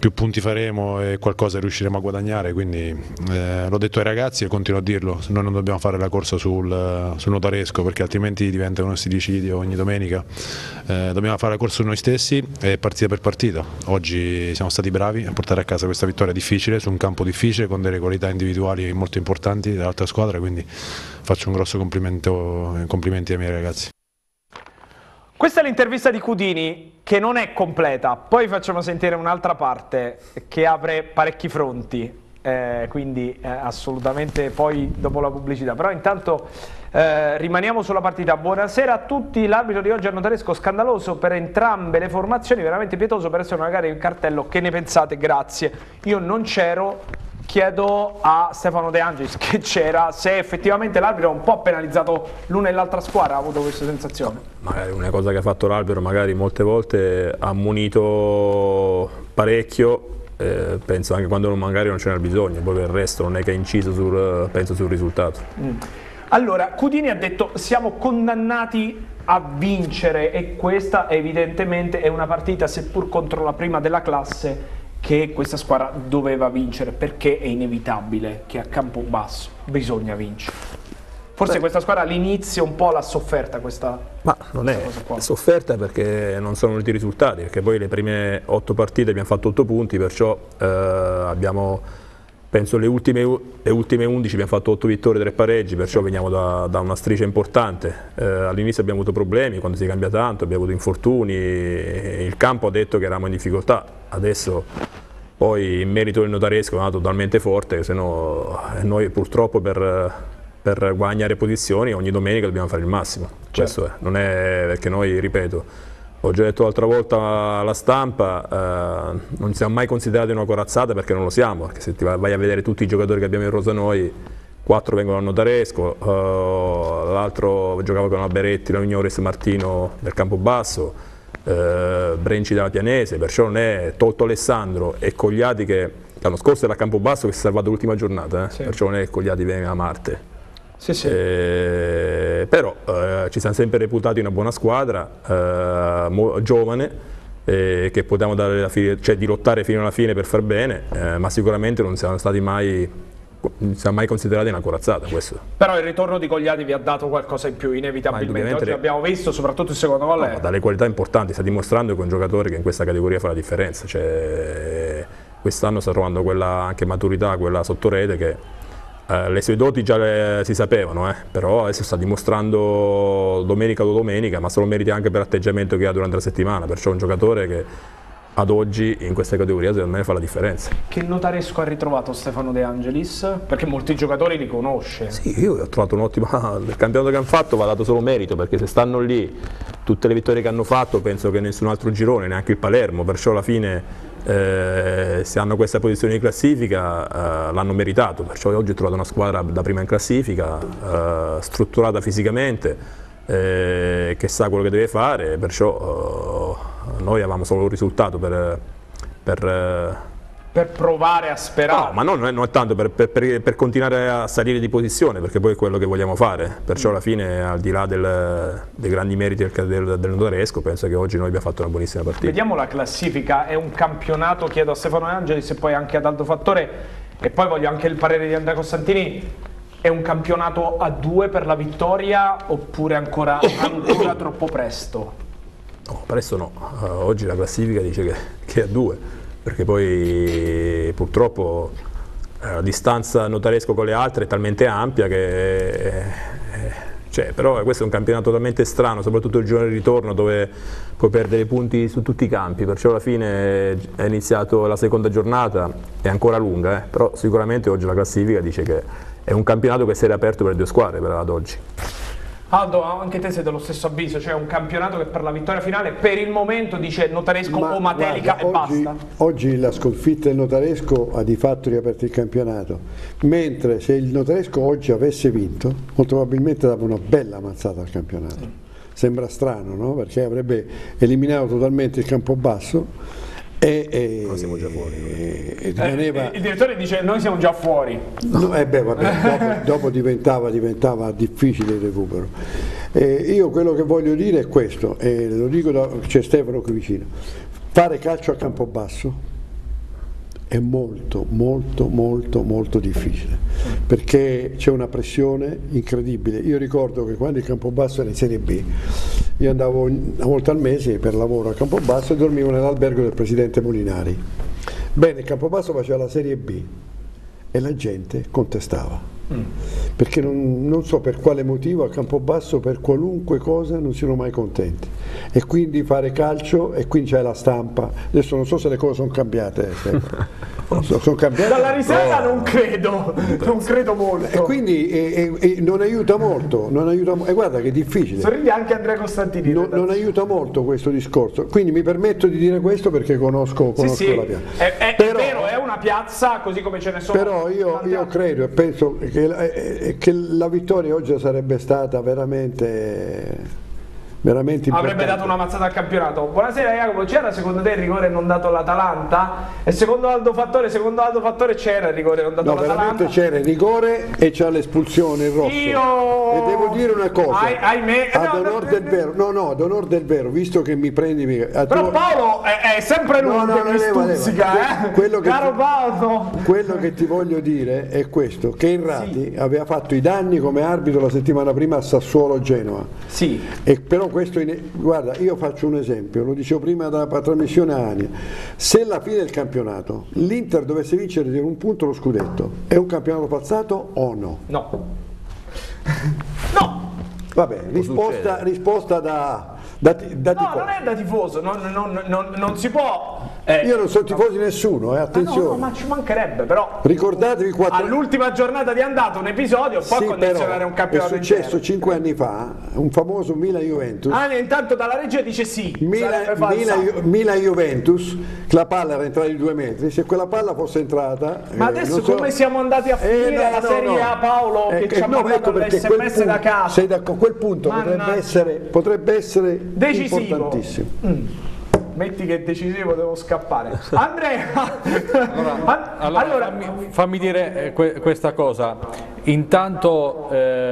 più punti faremo e qualcosa riusciremo a guadagnare, quindi l'ho detto ai ragazzi e continuo a dirlo, noi non dobbiamo fare la corsa sul notaresco perché altrimenti diventa uno stillicidio ogni domenica, dobbiamo fare la corsa su noi stessi e partita per partita. Oggi siamo stati bravi a portare a casa questa vittoria difficile su un campo difficile con delle qualità individuali molto importanti dell'altra squadra, quindi faccio un grosso complimenti ai miei ragazzi. Questa è l'intervista di Cudini, che non è completa, poi facciamo sentire un'altra parte che apre parecchi fronti, quindi assolutamente poi dopo la pubblicità. Però intanto rimaniamo sulla partita. Buonasera a tutti, l'arbitro di oggi è notaresco scandaloso per entrambe le formazioni, veramente pietoso per essere magari il cartello. Che ne pensate? Grazie. Io non c'ero. Chiedo a Stefano De Angelis, che c'era, se effettivamente l'arbitro un po' ha penalizzato l'una e l'altra squadra, ha avuto questa sensazione? Magari una cosa che ha fatto l'arbitro, magari molte volte ha ammonito parecchio, penso anche quando magari non c'era bisogno, poi per il resto non è che ha inciso penso sul risultato. Allora, Cudini ha detto siamo condannati a vincere e questa evidentemente è una partita, seppur contro la prima della classe, che questa squadra doveva vincere, perché è inevitabile che a Campobasso bisogna vincere. Forse questa squadra all'inizio un po' l'ha sofferta questa. Ma non è sofferta perché non sono venuti i risultati, perché poi le prime 8 partite abbiamo fatto 8 punti, perciò abbiamo, penso le ultime 11 abbiamo fatto 8 vittorie e 3 pareggi, perciò veniamo da una striscia importante. All'inizio abbiamo avuto problemi, quando si cambia tanto, abbiamo avuto infortuni, il campo ha detto che eravamo in difficoltà, adesso poi in merito del notaresco è andato talmente forte che se no noi purtroppo per guadagnare posizioni ogni domenica dobbiamo fare il massimo. Questo è, non è perché noi, ripeto, ho già detto l'altra volta alla stampa, non siamo mai considerati una corazzata perché non lo siamo, perché se ti vai a vedere tutti i giocatori che abbiamo in rosa noi, 4 vengono al notaresco, l'altro giocava con Alberetti, Lavignores, Martino del Campobasso, Brenci della Pianese, perciò non è, tolto Alessandro e Cogliati che l'anno scorso era a Campobasso che si è salvato l'ultima giornata, sì. Perciò non è che Cogliati viene da Marte. Sì, sì. Però ci siamo sempre reputati una buona squadra, giovane, che potevamo dare di lottare fino alla fine per far bene, ma sicuramente non siamo stati mai considerati una corazzata. Questo. Però il ritorno di Cogliati vi ha dato qualcosa in più, inevitabilmente. Oggi l'abbiamo visto, soprattutto il secondo gol. No, dalle qualità importanti, sta dimostrando che è un giocatore che in questa categoria fa la differenza. Quest'anno sta trovando quella anche maturità, quella sotto rete che le sue doti già si sapevano, però adesso sta dimostrando domenica dopo domenica, ma se lo merita anche per l'atteggiamento che ha durante la settimana, perciò è un giocatore che ad oggi in questa categoria secondo me fa la differenza. Che notaresco ha ritrovato Stefano De Angelis? Perché molti giocatori li conosce. Sì, io ho trovato un'ottima. Il campionato che hanno fatto va dato solo merito, perché se stanno lì tutte le vittorie che hanno fatto penso che nessun altro girone, neanche il Palermo, perciò alla fine se hanno questa posizione di classifica l'hanno meritato, perciò oggi ho trovato una squadra da prima in classifica, strutturata fisicamente, che sa quello che deve fare, perciò noi avevamo solo un risultato per provare a sperare. No, ma non è tanto per continuare a salire di posizione, perché poi è quello che vogliamo fare, perciò alla fine al di là dei grandi meriti del notaresco penso che oggi noi abbiamo fatto una buonissima partita. Vediamo la classifica, è un campionato, chiedo a Stefano De Angelis e poi anche ad Aldo Fattore e poi voglio anche il parere di Andrea Costantini. È un campionato a 2 per la vittoria oppure ancora troppo presto? No, presto no, oggi la classifica dice che è a 2, perché poi purtroppo la distanza notaresco con le altre è talmente ampia che però questo è un campionato talmente strano, soprattutto il giorno di ritorno dove puoi perdere punti su tutti i campi, perciò alla fine è iniziato la seconda giornata, è ancora lunga, però sicuramente oggi la classifica dice che è un campionato che si è riaperto per 2 squadre ad oggi. Aldo, anche te sei dello stesso avviso, cioè un campionato che per la vittoria finale per il momento dice notaresco o Matelica e basta? Oggi la sconfitta del notaresco ha di fatto riaperto il campionato, mentre se il notaresco oggi avesse vinto molto probabilmente dava una bella mazzata al campionato. Sembra strano, no? Perché avrebbe eliminato totalmente il Campobasso noi siamo già fuori. Il direttore dice noi siamo già fuori. No, dopo diventava difficile il recupero. Io quello che voglio dire è questo, lo dico c'è Stefano qui vicino: fare calcio a Campobasso è molto difficile, perché c'è una pressione incredibile. Io ricordo che quando il Campobasso era in Serie B, io andavo una volta al mese per lavoro a Campobasso e dormivo nell'albergo del presidente Molinari. Bene, il Campobasso faceva la Serie B e la gente contestava, perché non so per quale motivo a Campobasso per qualunque cosa non siano mai contenti, e quindi fare calcio, e quindi c'è la stampa. Adesso non so se le cose sono cambiate, sono cambiate. Dalla riserva non credo molto, e quindi non aiuta molto, e guarda che è difficile. Sorride anche Andrea Costantini. Non aiuta molto questo discorso, quindi mi permetto di dire questo perché conosco sì. la piazza. È vero, è una piazza così come ce ne sono. Però io credo e penso che la vittoria oggi sarebbe stata veramente importante. Avrebbe dato una mazzata al campionato. Buonasera Jacopo, c'era secondo te il rigore non dato all'Atalanta? E secondo Aldo Fattore c'era il rigore non dato all'Atalanta? No, veramente c'era il rigore e c'è l'espulsione, il rosso. E devo dire una cosa, ad onor del vero, visto che mi prendi... Però Paolo è sempre lui che mi stuzzica, caro Paolo. Quello che ti voglio dire è questo, che Irrati aveva fatto i danni come arbitro la settimana prima a Sassuolo-Genova. Sì. E però questo, guarda, io faccio un esempio, lo dicevo prima dalla trasmissione a Ania: se alla fine del campionato l'Inter dovesse vincere di un punto lo scudetto, è un campionato passato o no? No. Vabbè, risposta da tifoso. Non è da tifoso, non si può. Io non sono tifoso di nessuno, attenzione. No, ma ci mancherebbe, però. Ricordatevi all'ultima giornata di andata un episodio può condizionare un campionato. È successo 5 anni fa, un famoso Milan-Juventus. Intanto dalla regia dice sì. Milan-Juventus, la palla era entrata di 2 metri, se quella palla fosse entrata... Ma adesso come siamo andati a finire la Serie A, Paolo, che ci ha mandato l'SMS da casa? Quel punto potrebbe essere decisivo. Importantissimo. Metti che è decisivo, devo scappare. Andrea! Allora fammi dire questa cosa. Intanto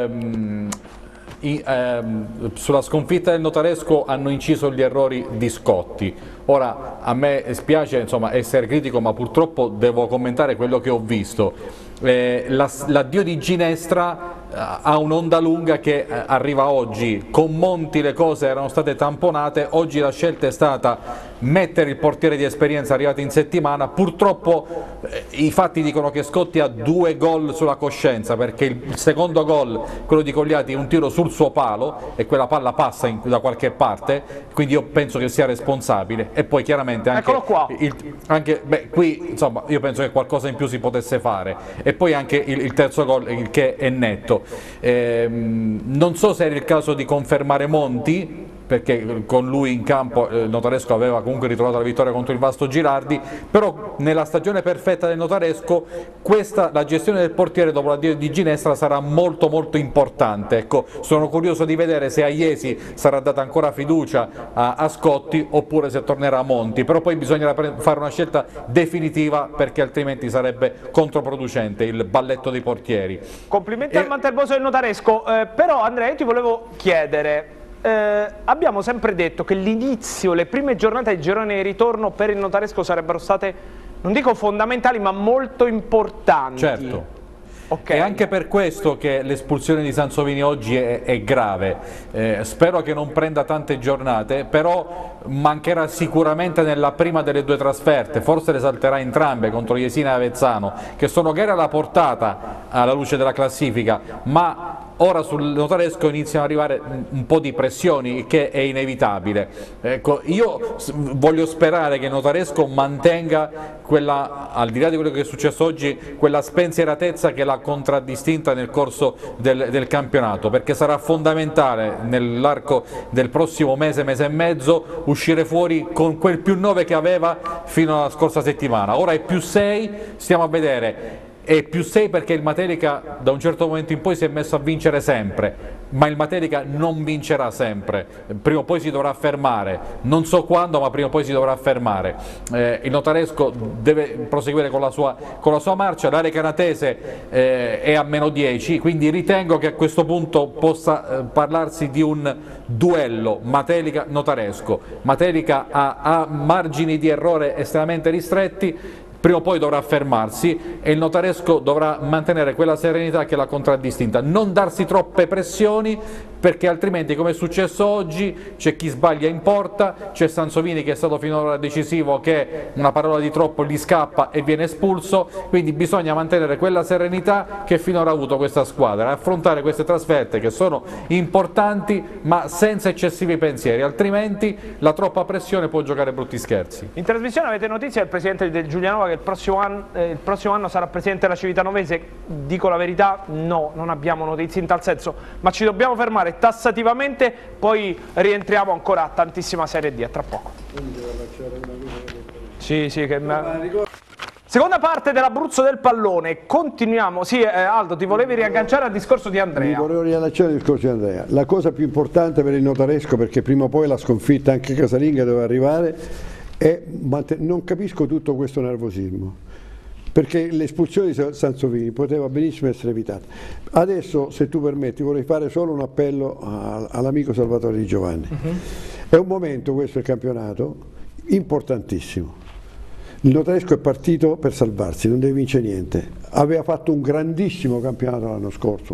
sulla sconfitta del Notaresco hanno inciso gli errori di Scotti. Ora, a me spiace essere critico, ma purtroppo devo commentare quello che ho visto. L'addio di Ginestra ha un'onda lunga che arriva oggi. Con Monti le cose erano state tamponate, oggi la scelta è stata mettere il portiere di esperienza arrivato in settimana. Purtroppo i fatti dicono che Scotti ha 2 gol sulla coscienza, perché il secondo gol, quello di Cogliati, è un tiro sul suo palo e quella palla passa da qualche parte, quindi io penso che sia responsabile. E poi chiaramente anche, qui io penso che qualcosa in più si potesse fare. E poi anche il terzo gol, che è netto. Non so se era il caso di confermare Monti, perché con lui in campo il Notaresco aveva comunque ritrovato la vittoria contro il Vasto Girardi, però nella stagione perfetta del Notaresco la gestione del portiere dopo l'addio di Ginestra sarà molto importante. Ecco, sono curioso di vedere se a Iesi sarà data ancora fiducia a Scotti oppure se tornerà a Monti, però poi bisognerà fare una scelta definitiva, perché altrimenti sarebbe controproducente il balletto dei portieri. Complimenti al Mantelboso del Notaresco. Però Andrea, io ti volevo chiedere, abbiamo sempre detto che l'inizio, le prime giornate di girone di ritorno per il Notaresco sarebbero state, non dico fondamentali, ma molto importanti. Certo. Okay. È anche per questo che l'espulsione di Sansovini oggi è grave. Spero che non prenda tante giornate, però mancherà sicuramente nella prima delle 2 trasferte, forse le salterà entrambe contro Jesina e Avezzano, che sono gare alla portata alla luce della classifica, ma ora sul Notaresco iniziano ad arrivare un po' di pressioni, che è inevitabile. Ecco, io voglio sperare che il Notaresco mantenga quella, al di là di quello che è successo oggi, quella spensieratezza che l'ha contraddistinta nel corso del campionato, perché sarà fondamentale nell'arco del prossimo mese e mezzo uscire fuori con quel +9 che aveva fino alla scorsa settimana. Ora è +6, stiamo a vedere. È +6 perché il Matelica da un certo momento in poi si è messo a vincere sempre, ma il Matelica non vincerà sempre, prima o poi si dovrà fermare, non so quando, ma prima o poi si dovrà fermare. Il Notaresco deve proseguire con la sua marcia, l'area canatese è a -10, quindi ritengo che a questo punto possa parlarsi di un duello Matelica-Notaresco. Matelica ha margini di errore estremamente ristretti, prima o poi dovrà fermarsi e il notaresco dovrà mantenere quella serenità che l'ha contraddistinta, non darsi troppe pressioni, perché altrimenti, come è successo oggi, c'è chi sbaglia in porta, c'è Sansovini che è stato finora decisivo, che una parola di troppo gli scappa e viene espulso, quindi bisogna mantenere quella serenità che finora ha avuto questa squadra, affrontare queste trasferte che sono importanti ma senza eccessivi pensieri, altrimenti la troppa pressione può giocare brutti scherzi. In trasmissione avete notizia del presidente del Giulianova che il prossimo anno sarà presidente della Civitanovese? Dico la verità, no, non abbiamo notizie in tal senso, ma ci dobbiamo fermare tassativamente, poi rientriamo ancora a tantissima Serie D, a tra poco. Sì, che... Seconda parte dell'Abruzzo del pallone, continuiamo. Sì, Aldo, ti volevi riagganciare al discorso di Andrea. Mi volevo riallacciare al discorso di Andrea. La cosa più importante per il notaresco, perché prima o poi la sconfitta anche casalinga doveva arrivare, è non capisco tutto questo nervosismo, perché l'espulsione di Sansovini poteva benissimo essere evitata. Adesso, se tu permetti, vorrei fare solo un appello all'amico Salvatore Di Giovanni. È un momento, questo del campionato, importantissimo. Il notaresco è partito per salvarsi, non deve vincere niente. Aveva fatto un grandissimo campionato l'anno scorso,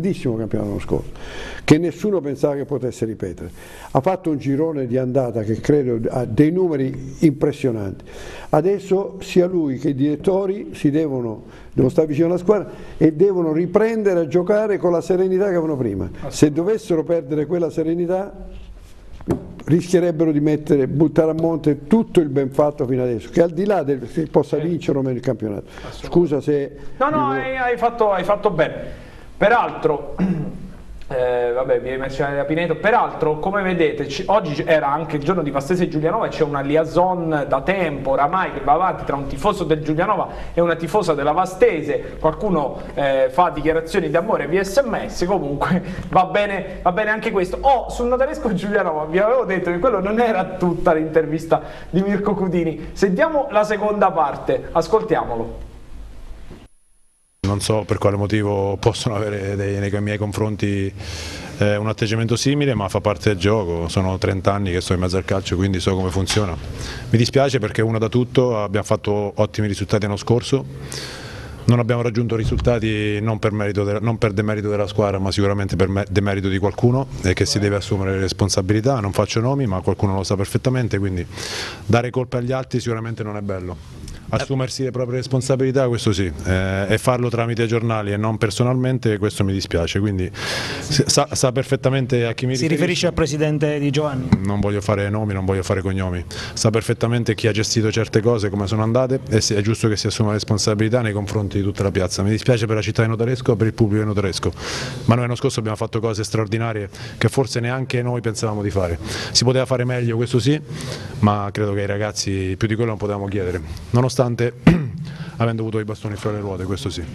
che nessuno pensava che potesse ripetere. Ha fatto un girone di andata che credo ha dei numeri impressionanti. Adesso sia lui che i direttori devono stare vicino alla squadra e devono riprendere a giocare con la serenità che avevano prima. Se dovessero perdere quella serenità, rischierebbero di buttare a monte tutto il ben fatto fino adesso, che al di là del se possa vincere o meno il campionato. Scusa se... No, hai fatto bene. Peraltro, vabbè, vi menzionate da Pineto, peraltro come vedete oggi era anche il giorno di Vastese Giulianova e c'è una liaison da tempo oramai che va avanti tra un tifoso del Giulianova e una tifosa della Vastese. Qualcuno fa dichiarazioni d'amore via SMS, comunque va bene anche questo. Sul notaresco Giulianova vi avevo detto che quello non era tutta l'intervista di Mirko Cudini. Sentiamo la seconda parte, ascoltiamolo. Non so per quale motivo possono avere nei miei confronti un atteggiamento simile, ma fa parte del gioco. Sono 30 anni che sto in mezzo al calcio, quindi so come funziona. Mi dispiace perché uno da tutto, abbiamo fatto ottimi risultati l'anno scorso, non abbiamo raggiunto risultati non per demerito della squadra, ma sicuramente per demerito di qualcuno che si deve assumere le responsabilità. Non faccio nomi, ma qualcuno lo sa perfettamente, quindi dare colpe agli altri sicuramente non è bello. Assumersi le proprie responsabilità, questo sì, e farlo tramite giornali e non personalmente, questo mi dispiace, quindi sa perfettamente a chi mi riferisce. Si riferisce al presidente Di Giovanni? Non voglio fare nomi, non voglio fare cognomi, sa perfettamente chi ha gestito certe cose, come sono andate, e è giusto che si assuma responsabilità nei confronti di tutta la piazza. Mi dispiace per la città di Notaresco e per il pubblico di Notaresco, ma noi l'anno scorso abbiamo fatto cose straordinarie che forse neanche noi pensavamo di fare. Si poteva fare meglio, questo sì, ma credo che ai ragazzi più di quello non potevamo chiedere, nonostante avendo avuto i bastoni fra le ruote, questo sì.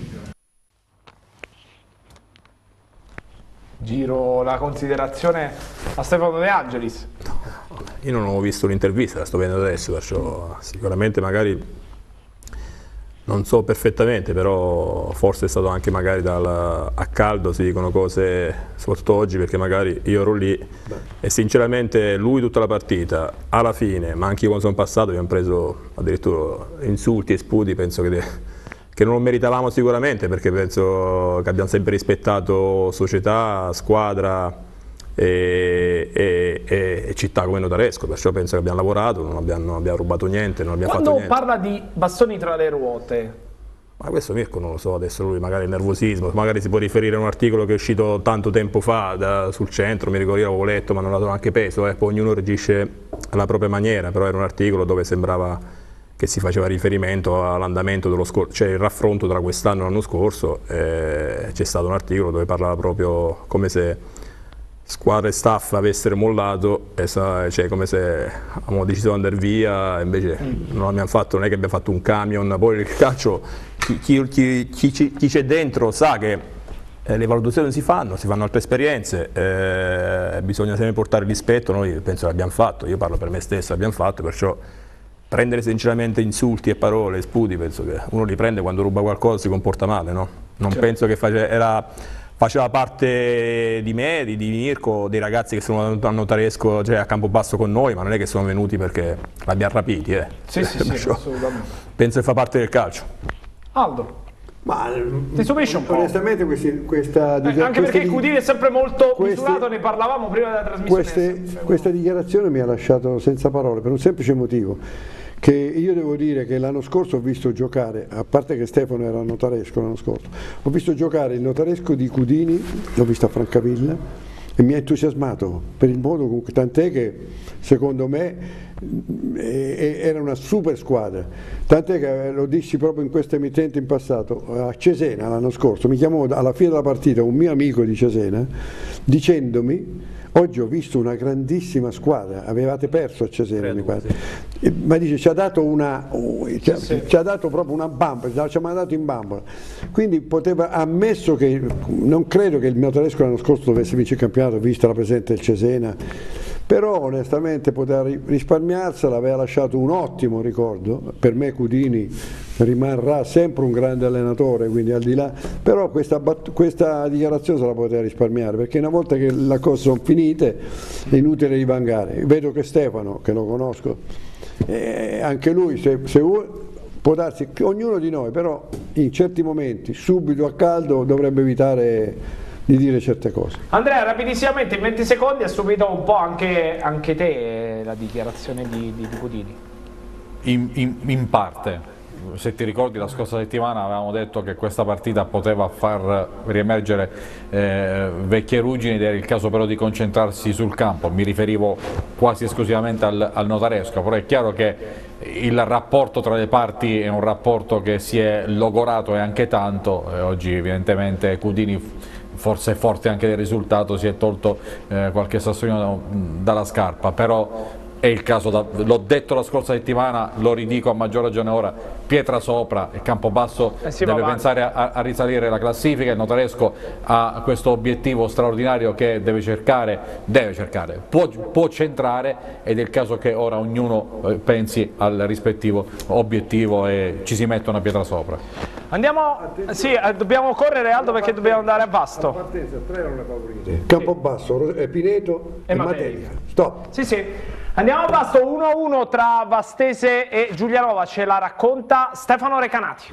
Giro la considerazione a Stefano De Angelis. Io non ho visto l'intervista, la sto vedendo adesso, perciò sicuramente magari non so perfettamente, però forse è stato anche magari a caldo, si dicono cose, soprattutto oggi, perché magari io ero lì e sinceramente lui tutta la partita, alla fine, ma anche io quando sono passato abbiamo preso addirittura insulti e sputi, penso che non lo meritavamo sicuramente, perché penso che abbiamo sempre rispettato società, squadra e città come Notaresco, perciò penso che abbiamo lavorato, non abbiamo rubato niente, non abbiamo fatto niente. Quando parla di bastoni tra le ruote, ma questo Mirko non lo so, adesso lui magari il nervosismo, magari si può riferire a un articolo che è uscito tanto tempo fa sul centro, mi ricordo, io l'avevo letto ma non l'avevo anche peso, poi ognuno reagisce alla propria maniera, però era un articolo dove sembrava che si faceva riferimento all'andamento dello scorso, cioè il raffronto tra quest'anno e l'anno scorso, c'è stato un articolo dove parlava proprio come se squadra e staff avessero mollato, cioè come se avevamo deciso di andare via, invece non abbiamo fatto, non è che abbiamo fatto un camion. Poi il calcio, chi c'è dentro sa che le valutazioni si fanno altre esperienze, bisogna sempre portare rispetto, noi penso l'abbiamo fatto, io parlo per me stesso, l'abbiamo fatto, perciò prendere sinceramente insulti e parole, sputi, penso che uno li prende quando ruba qualcosa, si comporta male, no? Non penso che faceva parte di me, di Mirko, dei ragazzi che sono venuti a Notaresco, cioè a Campobasso con noi, ma non è che sono venuti perché l'abbiamo rapiti. Sì, assolutamente. Penso che fa parte del calcio. Aldo. Ma ti stupisce un po'? Onestamente anche perché Cudini è sempre molto misurato, ne parlavamo prima della trasmissione. Questa dichiarazione mi ha lasciato senza parole per un semplice motivo, che io devo dire che l'anno scorso ho visto giocare, a parte che Stefano era a Notaresco l'anno scorso, ho visto giocare il Notaresco di Cudini, l'ho visto a Francavilla e mi ha entusiasmato per il modo comunque, tant'è che secondo me era una super squadra, tant'è che lo dissi proprio in questa emittente in passato a Cesena l'anno scorso, mi chiamò alla fine della partita un mio amico di Cesena dicendomi: oggi ho visto una grandissima squadra, avevate perso a Cesena mi pare, ma dice ci ha dato ci ha dato proprio una bambola, ci ha mandato in bambola, quindi poteva, ammesso che non credo che il Notaresco l'anno scorso dovesse vincere il campionato vista la presenza del Cesena, però onestamente poteva risparmiarsela, aveva lasciato un ottimo ricordo, per me Cudini rimarrà sempre un grande allenatore, quindi al di là, però questa dichiarazione se la poteva risparmiare, perché una volta che le cose sono finite è inutile rivangare. Vedo che Stefano, che lo conosco, anche lui se può darsi, ognuno di noi però in certi momenti subito a caldo dovrebbe evitare di dire certe cose. Andrea, rapidissimamente in 20 secondi ha subito un po' anche te la dichiarazione di Cudini. In parte. Se ti ricordi la scorsa settimana avevamo detto che questa partita poteva far riemergere vecchie ruggini ed era il caso però di concentrarsi sul campo, mi riferivo quasi esclusivamente al Notaresco, però è chiaro che il rapporto tra le parti è un rapporto che si è logorato e anche tanto, oggi evidentemente Cudini forse è forte anche del risultato, si è tolto qualche sassolino dalla scarpa, però è il caso, l'ho detto la scorsa settimana, lo ridico a maggior ragione ora, pietra sopra, il Campobasso deve pensare a risalire la classifica, il Notaresco ha questo obiettivo straordinario che deve cercare, può centrare ed è il caso che ora ognuno pensi al rispettivo obiettivo e ci si mette una pietra sopra. Andiamo, sì, dobbiamo correre Aldo perché dobbiamo andare a Vasto. Partenza, 3 erano le favorite. Campobasso, Pineto e Matera. Stop. Sì. Andiamo a Vasto, 1-1 tra Vastese e Giulianova, ce la racconta Stefano Recanati.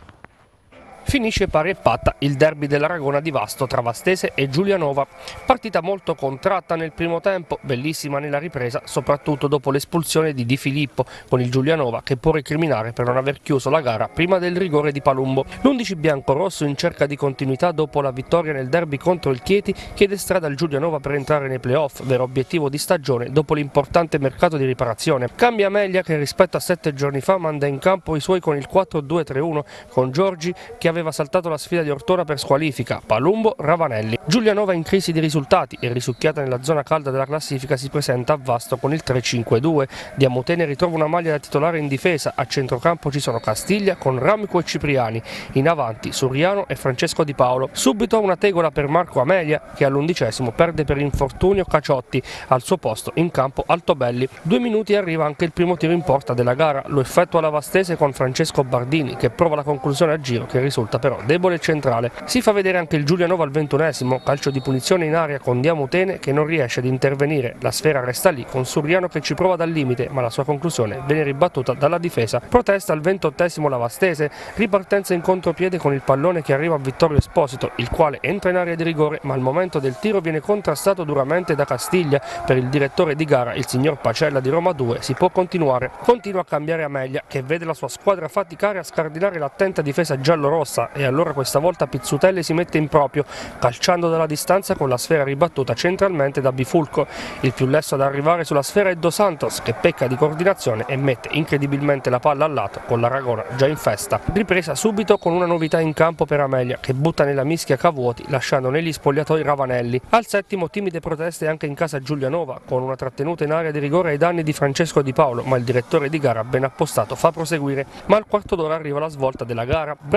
Finisce pari e patta il derby dell'Aragona di Vasto tra Vastese e Giulianova. Partita molto contratta nel primo tempo, bellissima nella ripresa, soprattutto dopo l'espulsione di Di Filippo, con il Giulianova che può recriminare per non aver chiuso la gara prima del rigore di Palumbo. L'11 bianco-rosso in cerca di continuità dopo la vittoria nel derby contro il Chieti chiede strada al Giulianova per entrare nei playoff, vero obiettivo di stagione dopo l'importante mercato di riparazione. Cambia Amelia che rispetto a 7 giorni fa manda in campo i suoi con il 4-2-3-1 con Giorgi che aveva saltato la sfida di Ortona per squalifica, Palumbo, Ravanelli. Giulianova in crisi di risultati e risucchiata nella zona calda della classifica si presenta a Vasto con il 3-5-2. Diamutene ritrova una maglia da titolare in difesa, a centrocampo ci sono Castiglia con Ramico e Cipriani, in avanti Suriano e Francesco Di Paolo. Subito una tegola per Marco Amelia che all'11° perde per infortunio Caciotti, al suo posto in campo Altobelli. 2 minuti e arriva anche il primo tiro in porta della gara, lo effettua la Vastese con Francesco Bardini che prova la conclusione a giro che risulta però debole e centrale. Si fa vedere anche il Giulianova al 21°, calcio di punizione in area con Diamutene che non riesce ad intervenire, la sfera resta lì con Suriano che ci prova dal limite ma la sua conclusione viene ribattuta dalla difesa. Protesta al 28° la Vastese, ripartenza in contropiede con il pallone che arriva a Vittorio Esposito, il quale entra in area di rigore ma al momento del tiro viene contrastato duramente da Castiglia. Per il direttore di gara, il signor Pacella di Roma 2, si può continuare. Continua a cambiare Amelia che vede la sua squadra faticare a scardinare l'attenta difesa giallorossa e allora questa volta Pizzutelli si mette in proprio, calciando dalla distanza con la sfera ribattuta centralmente da Bifulco. Il più lesso ad arrivare sulla sfera è Dos Santos che pecca di coordinazione e mette incredibilmente la palla al lato con l'Aragona già in festa. Ripresa subito con una novità in campo per Amelia che butta nella mischia Cavuoti lasciando negli spogliatoi Ravanelli. Al 7° timide proteste anche in casa Giulianova con una trattenuta in area di rigore ai danni di Francesco Di Paolo ma il direttore di gara ben appostato fa proseguire. Ma al quarto d'ora arriva la svolta della gara, break in mezzo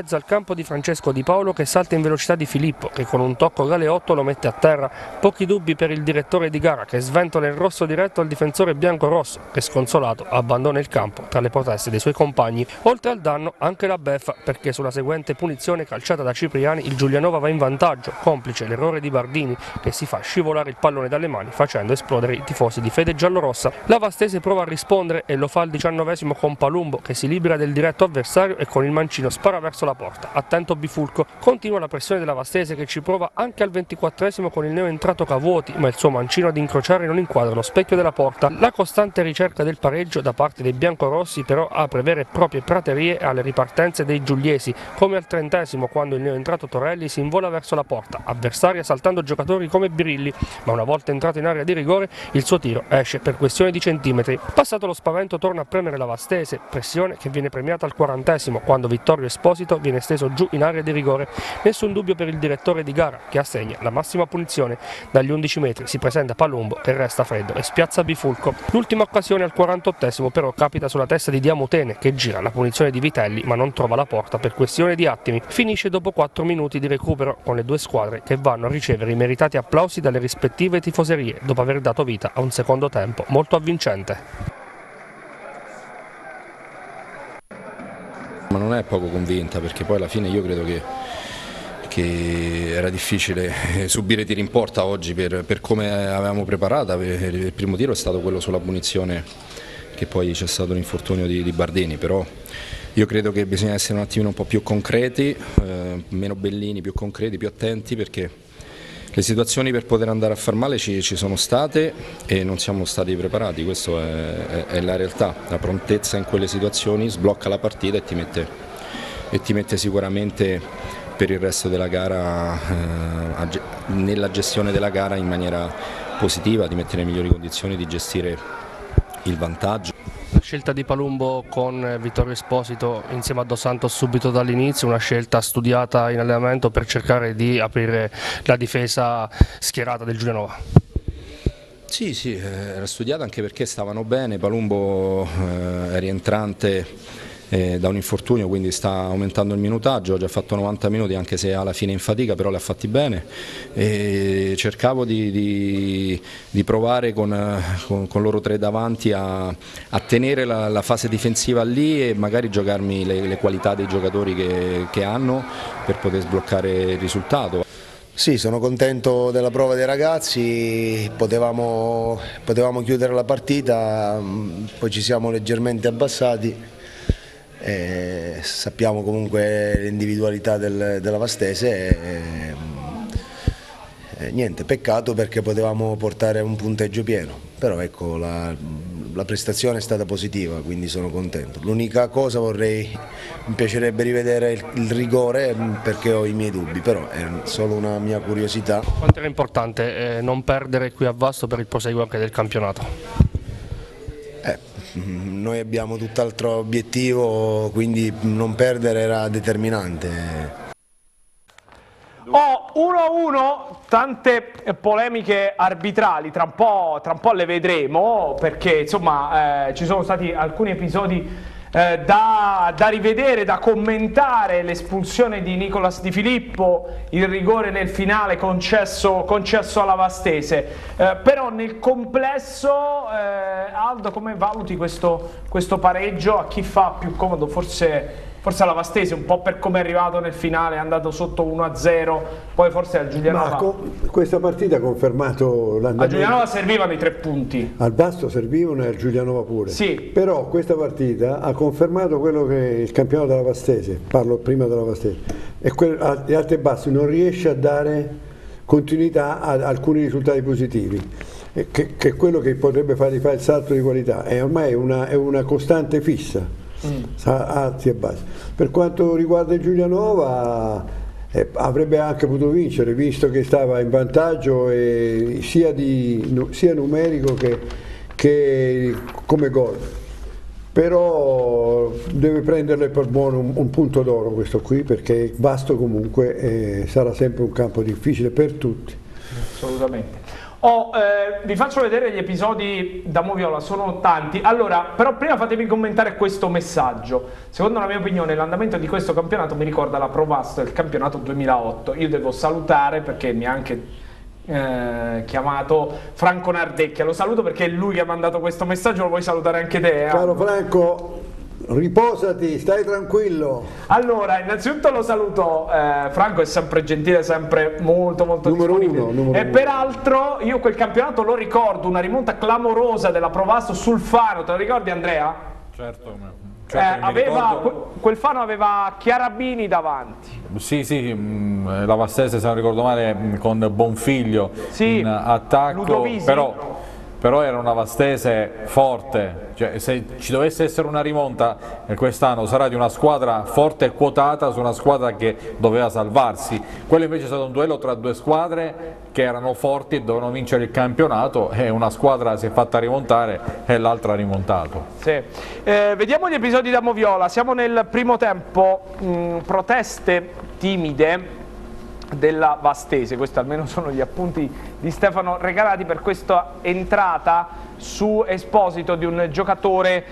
mezzo al campo di Francesco Di Paolo che salta in velocità di Filippo, che con un tocco galeotto lo mette a terra. Pochi dubbi per il direttore di gara, che sventola il rosso diretto al difensore bianco-rosso, che sconsolato abbandona il campo tra le proteste dei suoi compagni. Oltre al danno anche la beffa, perché sulla seguente punizione calciata da Cipriani il Giulianova va in vantaggio, complice l'errore di Bardini che si fa scivolare il pallone dalle mani facendo esplodere i tifosi di fede giallorossa. La Vastese prova a rispondere e lo fa al 19esimo con Palumbo, che si libera del diretto avversario e con il mancino spara verso la porta. Attento Bifulco, continua la pressione della Vastese che ci prova anche al 24esimo con il neoentrato Cavuoti, ma il suo mancino ad incrociare non inquadra lo specchio della porta. La costante ricerca del pareggio da parte dei biancorossi però apre vere e proprie praterie alle ripartenze dei giuliesi, come al 30esimo quando il neoentrato Torelli si invola verso la porta, avversaria saltando giocatori come Birilli, ma una volta entrato in area di rigore il suo tiro esce per questione di centimetri. Passato lo spavento torna a premere la Vastese, pressione che viene premiata al 40esimo quando Vittorio Esposito viene steso giù in area di rigore. Nessun dubbio per il direttore di gara che assegna la massima punizione. Dagli 11 metri si presenta Palumbo che resta freddo e spiazza Bifulco. L'ultima occasione al 48esimo però capita sulla testa di Diamutene che gira la punizione di Vitelli ma non trova la porta per questione di attimi. Finisce dopo 4 minuti di recupero con le due squadre che vanno a ricevere i meritati applausi dalle rispettive tifoserie dopo aver dato vita a un secondo tempo molto avvincente. Ma non è poco convinta, perché poi alla fine io credo che era difficile subire tiri in porta oggi per come avevamo preparata. Il primo tiro è stato quello sulla punizione, che poi c'è stato l'infortunio di Bardini, però io credo che bisogna essere un attimino un po' più concreti, meno bellini, più concreti, più attenti, perché le situazioni per poter andare a far male ci sono state e non siamo stati preparati. Questa è la realtà. La prontezza in quelle situazioni sblocca la partita e ti mette sicuramente per il resto della gara, nella gestione della gara in maniera positiva, ti mette nelle migliori condizioni di gestire il vantaggio. La scelta di Palumbo con Vittorio Esposito insieme a Dos Santos subito dall'inizio, una scelta studiata in allenamento per cercare di aprire la difesa schierata del Giulianova. Sì, era studiata anche perché stavano bene. Palumbo è rientrante da un infortunio, quindi sta aumentando il minutaggio, ha già fatto 90 minuti anche se alla fine in fatica, però li ha fatti bene e cercavo di provare con loro tre davanti a tenere la fase difensiva lì e magari giocarmi le qualità dei giocatori che hanno per poter sbloccare il risultato. Sì, sono contento della prova dei ragazzi, potevamo chiudere la partita, poi ci siamo leggermente abbassati. Sappiamo comunque l'individualità della Vastese e niente, peccato perché potevamo portare un punteggio pieno, però ecco la prestazione è stata positiva, quindi sono contento. L'unica cosa mi piacerebbe rivedere il rigore perché ho i miei dubbi, però è solo una mia curiosità. Quanto era importante non perdere qui a Vasto per il proseguo anche del campionato? Noi abbiamo tutt'altro obiettivo, quindi non perdere era determinante. 1-1, tante polemiche arbitrali, tra un po' le vedremo, perché insomma ci sono stati alcuni episodi da rivedere, da commentare, l'espulsione di Nicolas Di Filippo, il rigore nel finale concesso alla Vastese, però nel complesso Aldo, come valuti questo pareggio? A chi fa più comodo? Forse alla Vastese, un po' per come è arrivato nel finale, è andato sotto 1-0, poi forse al Giulianova. Questa partita ha confermato l'andamento. Al Giulianova servivano i 3 punti. Al Vasto servivano e al Giulianova pure. Sì. Però questa partita ha confermato quello che è il campionato della Vastese, parlo prima della Vastese, e gli Alti e Bassi non riesce a dare continuità ad alcuni risultati positivi, che è quello che potrebbe fare il salto di qualità, è ormai è una costante fissa. Alti e bassi. Per quanto riguarda il Giulianova avrebbe anche potuto vincere, visto che stava in vantaggio sia numerico che come gol, però deve prenderle per buono un punto d'oro questo qui, perché Vasto comunque sarà sempre un campo difficile per tutti. Assolutamente. Vi faccio vedere gli episodi da Moviola, sono tanti. Allora, però prima fatemi commentare questo messaggio. Secondo la mia opinione l'andamento di questo campionato mi ricorda la Pro Vasto del campionato 2008. Io devo salutare, perché mi ha anche chiamato Franco Nardecchia. Lo saluto perché è lui che ha mandato questo messaggio. Lo vuoi salutare anche te? Caro Franco, riposati, stai tranquillo. Allora, innanzitutto lo saluto, Franco è sempre gentile, sempre molto disponibile. E peraltro io quel campionato lo ricordo, una rimonta clamorosa della Pro Vasto sul Fano, te lo ricordi Andrea? Certo. Quel Fano aveva Chiarabini davanti. Sì, la Vastese, se non ricordo male, con Bonfiglio in attacco, però era una Vastese forte, cioè, se ci dovesse essere una rimonta quest'anno sarà di una squadra forte e quotata su una squadra che doveva salvarsi. Quello invece è stato un duello tra due squadre che erano forti e dovevano vincere il campionato, e una squadra si è fatta rimontare e l'altra ha rimontato. Sì. Vediamo gli episodi da Moviola. Siamo nel primo tempo, proteste timide della Vastese, questi almeno sono gli appunti di Stefano regalati per questa entrata su Esposito di un giocatore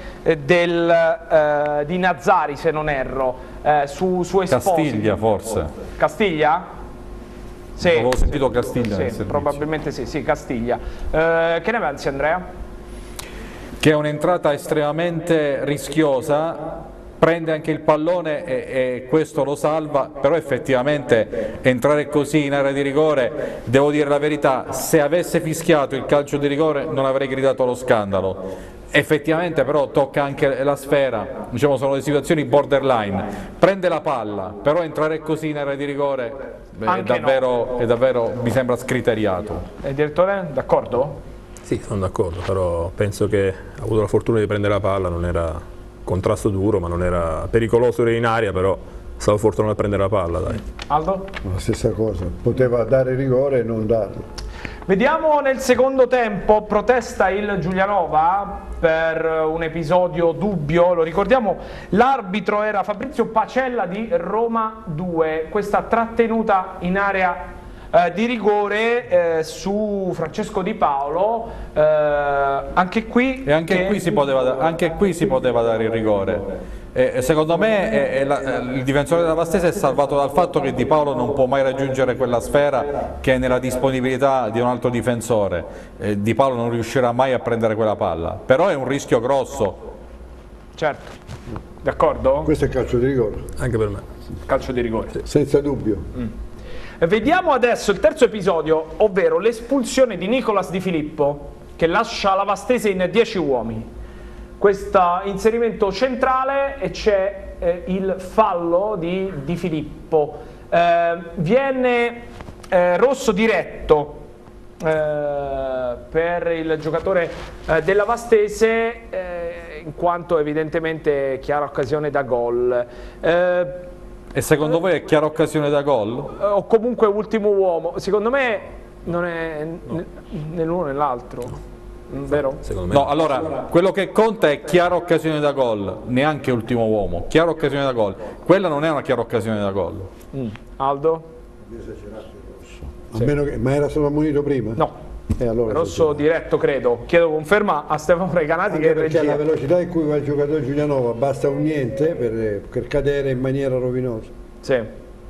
di Nazzari, se non erro, su Esposito. Castiglia forse. Castiglia? Sì. Avevo sentito Castiglia. Sì, probabilmente sì, Castiglia. Che ne pensi Andrea? Che è un'entrata estremamente rischiosa, prende anche il pallone e questo lo salva, però effettivamente entrare così in area di rigore, devo dire la verità, se avesse fischiato il calcio di rigore non avrei gridato allo scandalo. Effettivamente però tocca anche la sfera, diciamo sono le situazioni borderline, prende la palla, però entrare così in area di rigore è davvero mi sembra scriteriato. Direttore, d'accordo? Sì, sono d'accordo, però penso che ha avuto la fortuna di prendere la palla, non era contrasto duro, ma non era pericoloso, era in aria, però è stato fortunato a prendere la palla, dai. Aldo? La stessa cosa, poteva dare rigore e non darlo. Vediamo nel secondo tempo, protesta il Giulianova per un episodio dubbio, lo ricordiamo, l'arbitro era Fabrizio Pacella di Roma 2, questa trattenuta in area di rigore su Francesco Di Paolo, anche qui si poteva dare il rigore. Secondo me il difensore della Vastese è salvato dal fatto che Di Paolo non può mai raggiungere quella sfera che è nella disponibilità di un altro difensore. Di Paolo non riuscirà mai a prendere quella palla, però è un rischio grosso. Certo, d'accordo? Questo è calcio di rigore. Anche per me. Calcio di rigore. Senza dubbio. Vediamo adesso il terzo episodio, ovvero l'espulsione di Nicolas Di Filippo, che lascia la Vastese in 10 uomini. Questo inserimento centrale e c'è il fallo di Di Filippo. Viene rosso diretto per il giocatore della Vastese, in quanto evidentemente chiara occasione da gol. E secondo voi è chiara occasione da gol? O comunque ultimo uomo? Secondo me non è né l'uno né l'altro. Vero? Secondo me no, allora quello che conta è chiara occasione da gol, neanche ultimo uomo, chiara occasione da gol. Quella non è una chiara occasione da gol. Aldo? A meno che, ma era stato ammonito prima? No. Allora rosso diretto credo. Chiedo conferma a Stefano Recanati che è regia. La velocità in cui va il giocatore Giulianova basta un niente per cadere in maniera rovinosa. Sì.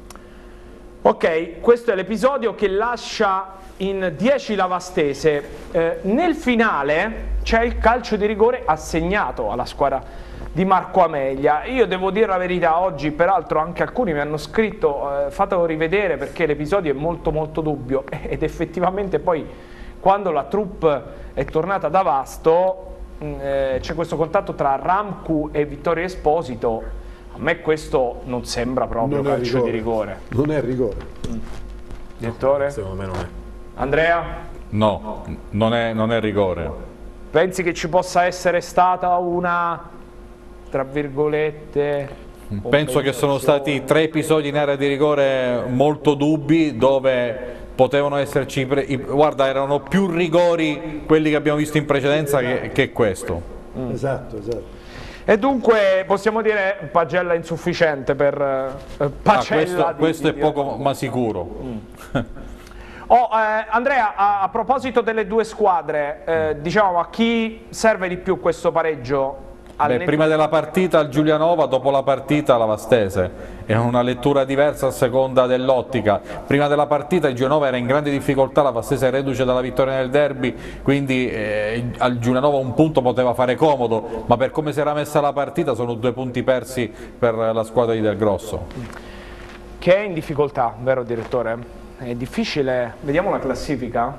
Ok, questo è l'episodio che lascia in 10 la Vastese. Nel finale c'è il calcio di rigore assegnato alla squadra di Marco Amelia. Io devo dire la verità, oggi peraltro anche alcuni mi hanno scritto fatelo rivedere perché l'episodio è molto dubbio, ed effettivamente poi quando la troupe è tornata da Vasto c'è questo contatto tra Ramcu e Vittorio Esposito. A me questo non sembra proprio calcio di rigore. Non è rigore. Direttore? Secondo me non è. Andrea? No, non è rigore. Pensi che ci possa essere stata una, tra virgolette... Penso che sono stati 3 episodi in area di rigore molto dubbi dove potevano esserci... Guarda, erano più rigori quelli che abbiamo visto in precedenza che questo. Esatto. E dunque possiamo dire pagella insufficiente per Pacella. Questo è poco ma sicuro. Andrea, a proposito delle due squadre, diciamo, a chi serve di più questo pareggio? Prima della partita il Giulianova, dopo la partita la Vastese. È una lettura diversa a seconda dell'ottica. Prima della partita il Giulianova era in grande difficoltà, la Vastese è reduce dalla vittoria nel derby, quindi al Giulianova un punto poteva fare comodo, ma per come si era messa la partita sono 2 punti persi per la squadra di Del Grosso. Che è in difficoltà, vero direttore? È difficile, vediamo la classifica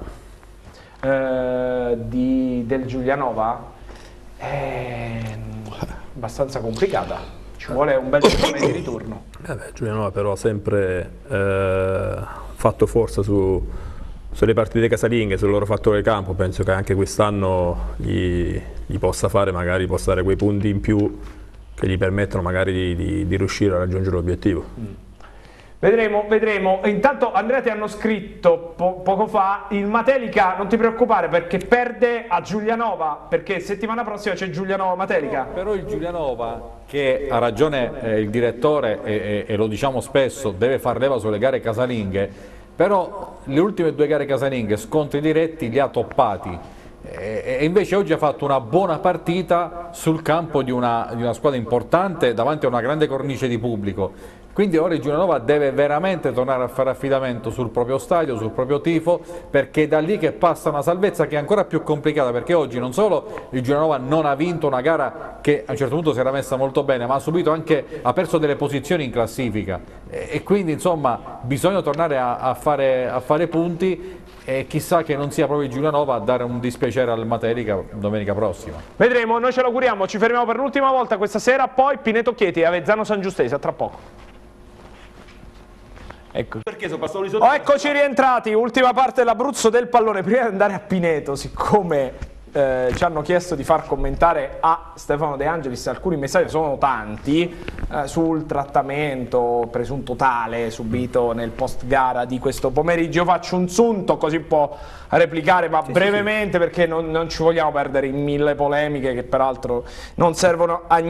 del Giulianova. È abbastanza complicata, ci vuole un bel giorno di ritorno. Giulianova però ha sempre fatto forza sulle partite casalinghe, sul loro fattore campo. Penso che anche quest'anno gli possa dare quei punti in più che gli permettono magari di riuscire a raggiungere l'obiettivo. Vedremo. Intanto Andrea ti hanno scritto poco fa, il Matelica non ti preoccupare perché perde a Giulianova, perché settimana prossima c'è Giulianova-Matelica. Però il Giulianova, che ha ragione il direttore e lo diciamo spesso, deve far leva sulle gare casalinghe, però le ultime 2 gare casalinghe, scontri diretti, li ha toppati. E invece oggi ha fatto una buona partita sul campo di una squadra importante davanti a una grande cornice di pubblico. Quindi ora il Giulianova deve veramente tornare a fare affidamento sul proprio stadio, sul proprio tifo, perché è da lì che passa una salvezza che è ancora più complicata, perché oggi non solo il Giulianova non ha vinto una gara che a un certo punto si era messa molto bene, ma ha perso delle posizioni in classifica e quindi insomma bisogna tornare a fare punti, e chissà che non sia proprio il Giulianova a dare un dispiacere al Matelica domenica prossima. Vedremo, noi ce lo auguriamo, ci fermiamo per l'ultima volta questa sera, poi Pineto Chieti e Avezzano San Giustese, a tra poco. Ecco. Eccoci rientrati, ultima parte dell'Abruzzo del pallone. Prima di andare a Pineto, siccome ci hanno chiesto di far commentare a Stefano De Angelis alcuni messaggi, sono tanti, sul trattamento presunto tale subito nel post gara di questo pomeriggio, faccio un sunto così può replicare, ma brevemente, perché non ci vogliamo perdere in 1000 polemiche che peraltro non servono a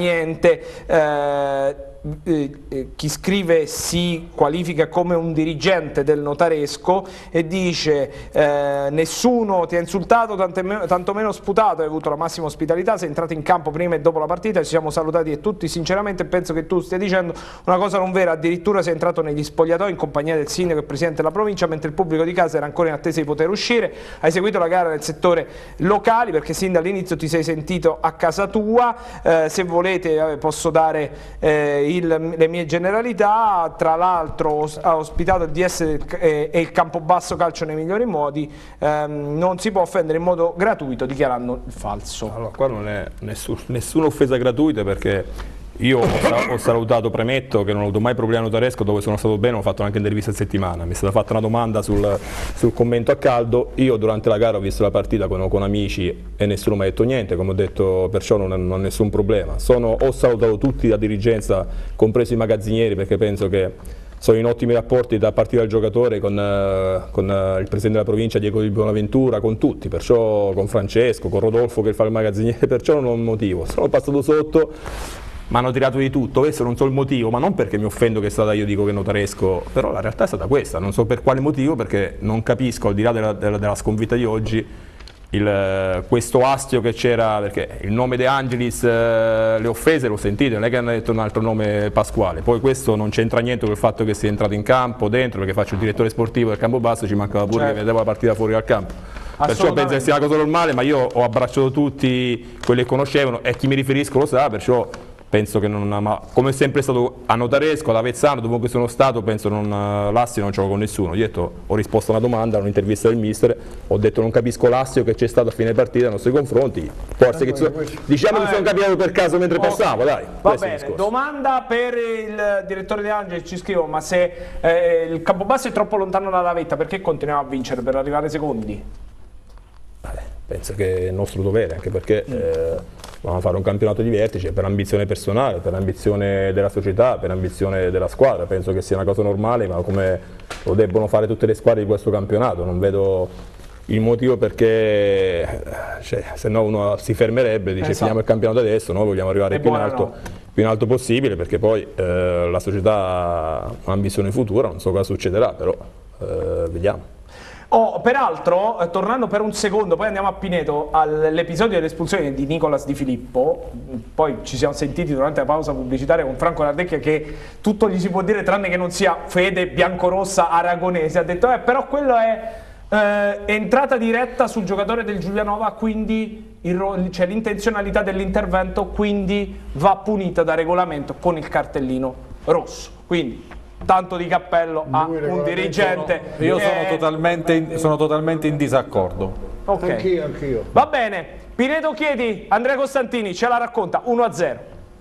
niente. Chi scrive si qualifica come un dirigente del notaresco e dice nessuno ti ha insultato, tantomeno sputato, hai avuto la massima ospitalità, sei entrato in campo prima e dopo la partita, ci siamo salutati e tutti sinceramente penso che tu stia dicendo una cosa non vera, addirittura sei entrato negli spogliatoi in compagnia del sindaco e presidente della provincia mentre il pubblico di casa era ancora in attesa di poter uscire, hai seguito la gara nel settore locali perché sin dall'inizio ti sei sentito a casa tua, se volete posso dare le mie generalità, tra l'altro ha ospitato il DS e il Campobasso Calcio nei migliori modi, non si può offendere in modo gratuito dichiarando il falso. Allora, qua non è nessuna offesa gratuita, perché io ho salutato, premetto che non ho avuto mai problemi a notaresco, dove sono stato bene, ho fatto anche intervista a settimana, mi è stata fatta una domanda sul commento a caldo, io durante la gara ho visto la partita con amici e nessuno mi ha detto niente, come ho detto, perciò non ho nessun problema. Ho salutato tutti la dirigenza, compreso i magazzinieri, perché penso che sono in ottimi rapporti da partire dal giocatore con il presidente della provincia Diego Di Bonaventura, con tutti, perciò con Francesco, con Rodolfo che fa il magazziniere, perciò non ho un motivo. Sono passato sotto, mi hanno tirato di tutto, questo non so il motivo, ma non perché mi offendo che è stata io dico che notaresco, però la realtà è stata questa, non so per quale motivo, perché non capisco, al di là della sconfitta di oggi, questo astio che c'era, perché il nome De Angelis, le offese l'ho sentite, non è che hanno detto un altro nome Pasquale, poi questo non c'entra niente con il fatto che sia entrato in campo dentro, perché faccio il direttore sportivo del Campobasso, ci mancava pure che vedevo la partita fuori dal campo. Perciò penso che sia una cosa normale, ma io ho abbracciato tutti quelli che conoscevano e chi mi riferisco lo sa, perciò penso che ma come è sempre stato a Notaresco, ad Avezzano, dovunque sono stato, penso l'astio non gioco con nessuno. Io ho risposto a una domanda, a un'intervista del mister, ho detto non capisco l'astio che c'è stato a fine partita nei nostri confronti, forse diciamo che sono capitato per caso mentre passavo, dai. Va bene, domanda per il direttore De Angelis, ci scrivo, ma se il Campobasso è troppo lontano dalla vetta, perché continuiamo a vincere per arrivare secondi? Penso che è il nostro dovere, anche perché dobbiamo fare un campionato di vertice per ambizione personale, per ambizione della società, per ambizione della squadra. Penso che sia una cosa normale, ma come lo debbono fare tutte le squadre di questo campionato. Non vedo il motivo perché se no uno si fermerebbe e dice finiamo il campionato adesso, noi vogliamo arrivare più in alto possibile, perché poi la società ha un'ambizione futura, non so cosa succederà, però vediamo. Peraltro, tornando per un secondo, poi andiamo a Pineto, all'episodio dell'espulsione di Nicolas Di Filippo, poi ci siamo sentiti durante la pausa pubblicitaria con Franco Nardecchia che tutto gli si può dire tranne che non sia fede biancorossa aragonese, ha detto però quello è entrata diretta sul giocatore del Giulianova, quindi c'è l'intenzionalità dell'intervento, quindi va punita da regolamento con il cartellino rosso. Quindi tanto di cappello a un dirigente. Io sono totalmente in disaccordo. Ok. Anch'io. Va bene. Pineto Chieti, Andrea Costantini ce la racconta 1-0.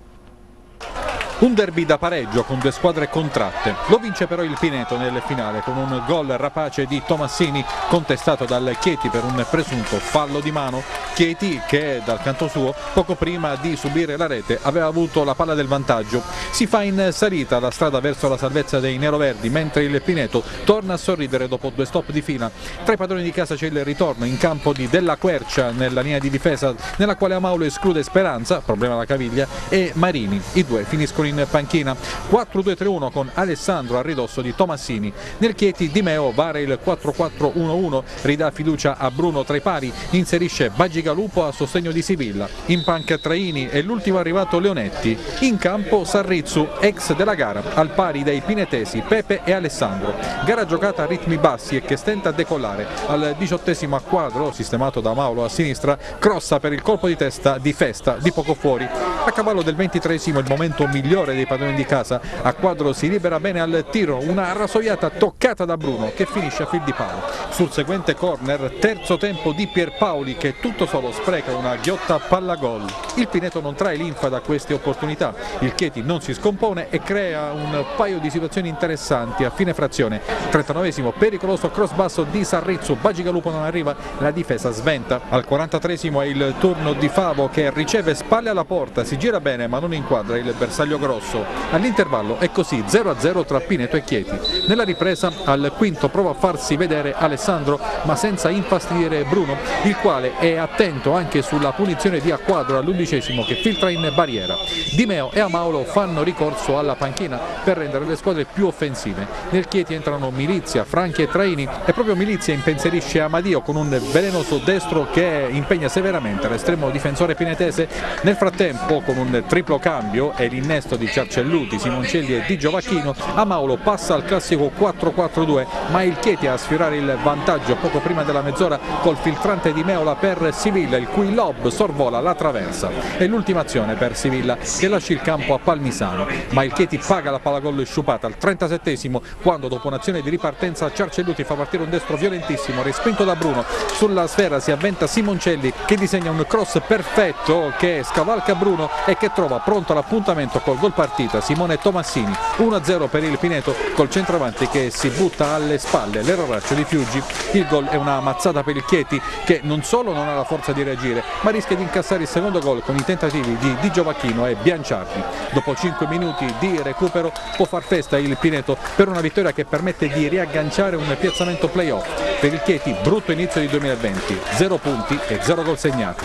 Un derby da pareggio con due squadre contratte. Lo vince però il Pineto nel finale con un gol rapace di Tomassini contestato dal Chieti per un presunto fallo di mano. Chieti che dal canto suo poco prima di subire la rete aveva avuto la palla del vantaggio. Si fa in salita la strada verso la salvezza dei neroverdi mentre il Pineto torna a sorridere dopo 2 stop di fila. Tra i padroni di casa c'è il ritorno in campo di Della Quercia nella linea di difesa nella quale Amaulo esclude Speranza, problema alla caviglia, e Marini. I due finiscono in panchina. 4-2-3-1 con Alessandro a ridosso di Tomassini. Nel Chieti Di Meo vara il 4-4-1-1, ridà fiducia a Bruno tra i pari, inserisce Bagigalupo a sostegno di Sivilla. In panca Traini e l'ultimo arrivato Leonetti. In campo Sarrizzu, ex della gara, al pari dei pinetesi Pepe e Alessandro. Gara giocata a ritmi bassi e che stenta a decollare. Al 18° a quadro, sistemato da Maulo a sinistra, crossa per il colpo di testa di Festa di poco fuori. A cavallo del 23° il momento migliore dei padroni di casa, a quadro si libera bene al tiro, una rasoiata toccata da Bruno che finisce a fil di palo. Sul seguente corner, terzo tempo di Pierpaoli che tutto solo spreca una ghiotta palla gol. Il Pineto non trae linfa da queste opportunità, il Chieti non si scompone e crea un paio di situazioni interessanti a fine frazione. 39° pericoloso cross basso di Sarrizzu, Bagigalupo non arriva, la difesa sventa. Al 43° è il turno di Favo che riceve spalle alla porta, si gira bene ma non inquadra il bersaglio grosso. All'intervallo è così 0-0 tra Pineto e Chieti. Nella ripresa al quinto prova a farsi vedere Alessandro ma senza infastidire Bruno, il quale è attento anche sulla punizione di Acquadro all'11° che filtra in barriera. Di Meo e Amaulo fanno ricorso alla panchina per rendere le squadre più offensive. Nel Chieti entrano Milizia, Franchi e Traini e proprio Milizia impensierisce Amadio con un velenoso destro che impegna severamente l'estremo difensore pinetese. Nel frattempo con un triplo cambio e l'innesto di Ciarcelluti, Simoncelli e Di Giovacchino, Amaulo passa al classico 4-4-2 ma il Chieti a sfiorare il vantaggio poco prima della mezz'ora col filtrante di Meola per Sivilla il cui lob sorvola la traversa. È l'ultima azione per Sivilla che lascia il campo a Palmisano, ma il Chieti paga la palla gol sciupata al 37° quando dopo un'azione di ripartenza Ciarcelluti fa partire un destro violentissimo respinto da Bruno. Sulla sfera si avventa Simoncelli che disegna un cross perfetto che scavalca Bruno e che trova pronto l'appuntamento col gol partita Simone Tomassini. 1-0 per il Pineto col centravanti che si butta alle spalle l'erroraccio di Fiuggi. Il gol è una mazzata per il Chieti che non solo non ha la forza di reagire ma rischia di incassare il secondo gol con i tentativi di Di Giovacchino e Bianciardi. Dopo 5 minuti di recupero può far festa il Pineto per una vittoria che permette di riagganciare un piazzamento playoff. Per il Chieti brutto inizio di 2020, 0 punti e 0 gol segnati.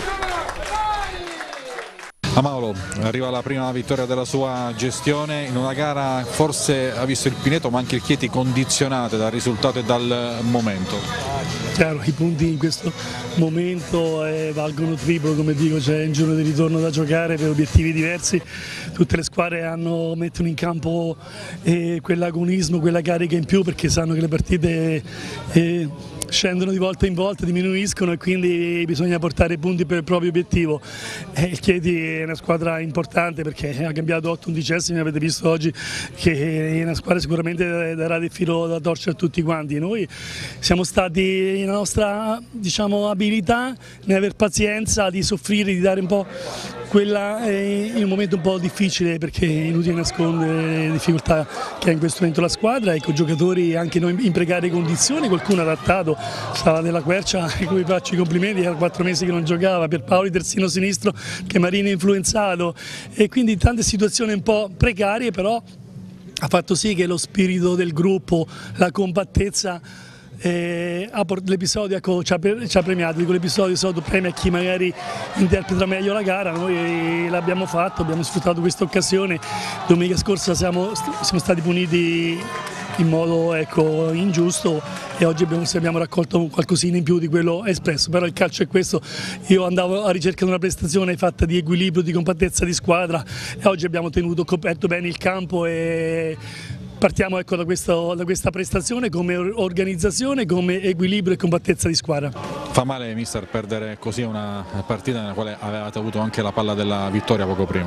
Amaulo arriva la prima vittoria della sua gestione in una gara forse ha visto il Pineto ma anche il Chieti condizionate dal risultato e dal momento. Chiaro, i punti in questo momento valgono triplo, come dico, c'è un giorno di ritorno da giocare per obiettivi diversi, tutte le squadre mettono in campo quell'agonismo, quella carica in più perché sanno che le partite scendono di volta in volta, diminuiscono e quindi bisogna portare punti per il proprio obiettivo. Il Chieti è una squadra importante perché ha cambiato 8 undicesimi, avete visto oggi che è una squadra sicuramente darà del filo da torcere a tutti quanti. Noi siamo stati nella nostra abilità nell'aver pazienza, di soffrire, di dare un po' quella in un momento un po' difficile perché è inutile nascondere le difficoltà che ha in questo momento la squadra e con i giocatori anche noi in precarie condizioni, qualcuno adattato, stava Della Quercia, a cui faccio i complimenti, era 4 mesi che non giocava, Pierpaoli terzino sinistro che Marini è influenzato e quindi tante situazioni un po' precarie, però ha fatto sì che lo spirito del gruppo, la compattezza l'episodio ci ha premiato, dico l'episodio solo premia chi magari interpreta meglio la gara, noi l'abbiamo fatto, abbiamo sfruttato questa occasione, domenica scorsa siamo stati puniti in modo ingiusto, e oggi abbiamo raccolto qualcosina in più di quello espresso. Però il calcio è questo, io andavo a ricerca di una prestazione fatta di equilibrio, di compattezza di squadra, e oggi abbiamo coperto bene il campo e partiamo da questa prestazione come organizzazione, come equilibrio e compattezza di squadra. Fa male, mister, perdere così una partita nella quale avevate avuto anche la palla della vittoria poco prima?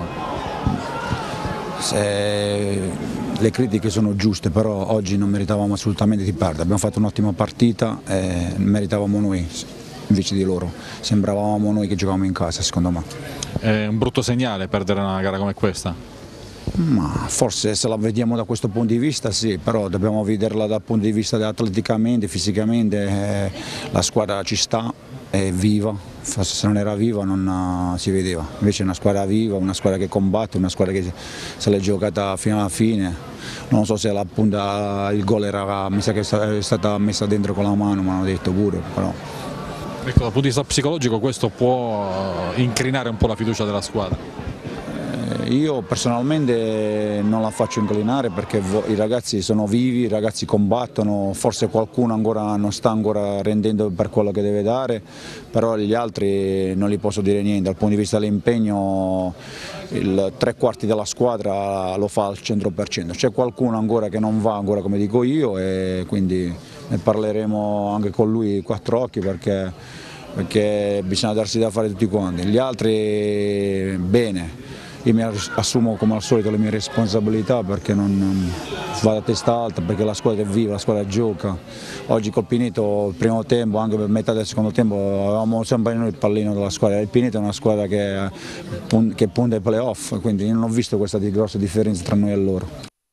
Le critiche sono giuste, però oggi non meritavamo assolutamente di perdere. Abbiamo fatto un'ottima partita e meritavamo noi invece di loro. Sembravamo noi che giocavamo in casa, secondo me. È un brutto segnale perdere una gara come questa? Ma forse se la vediamo da questo punto di vista sì, però dobbiamo vederla dal punto di vista atleticamente, fisicamente, la squadra ci sta, è viva, forse se non era viva non si vedeva, invece è una squadra viva, una squadra che combatte, una squadra che se l'è giocata fino alla fine. Non so se la punta, il gol era, mi sa che è stata messa dentro con la mano, mi hanno detto pure. Però. Ecco, dal punto di vista psicologico questo può incrinare un po' la fiducia della squadra? Io personalmente non la faccio inclinare perché i ragazzi sono vivi, i ragazzi combattono, forse qualcuno ancora non sta ancora rendendo per quello che deve dare, però gli altri non gli posso dire niente. Dal punto di vista dell'impegno, il 3/4 della squadra lo fa al 100%, c'è qualcuno ancora che non va ancora come dico io e quindi ne parleremo anche con lui quattro occhi perché bisogna darsi da fare tutti quanti. Gli altri bene. Io mi assumo come al solito le mie responsabilità perché non vado a testa alta, perché la squadra è viva, la squadra gioca. Oggi col Pineto il primo tempo, anche per metà del secondo tempo, avevamo sempre noi il pallino della squadra. Il Pineto è una squadra che punta ai playoff, quindi io non ho visto questa grossa differenza tra noi e loro.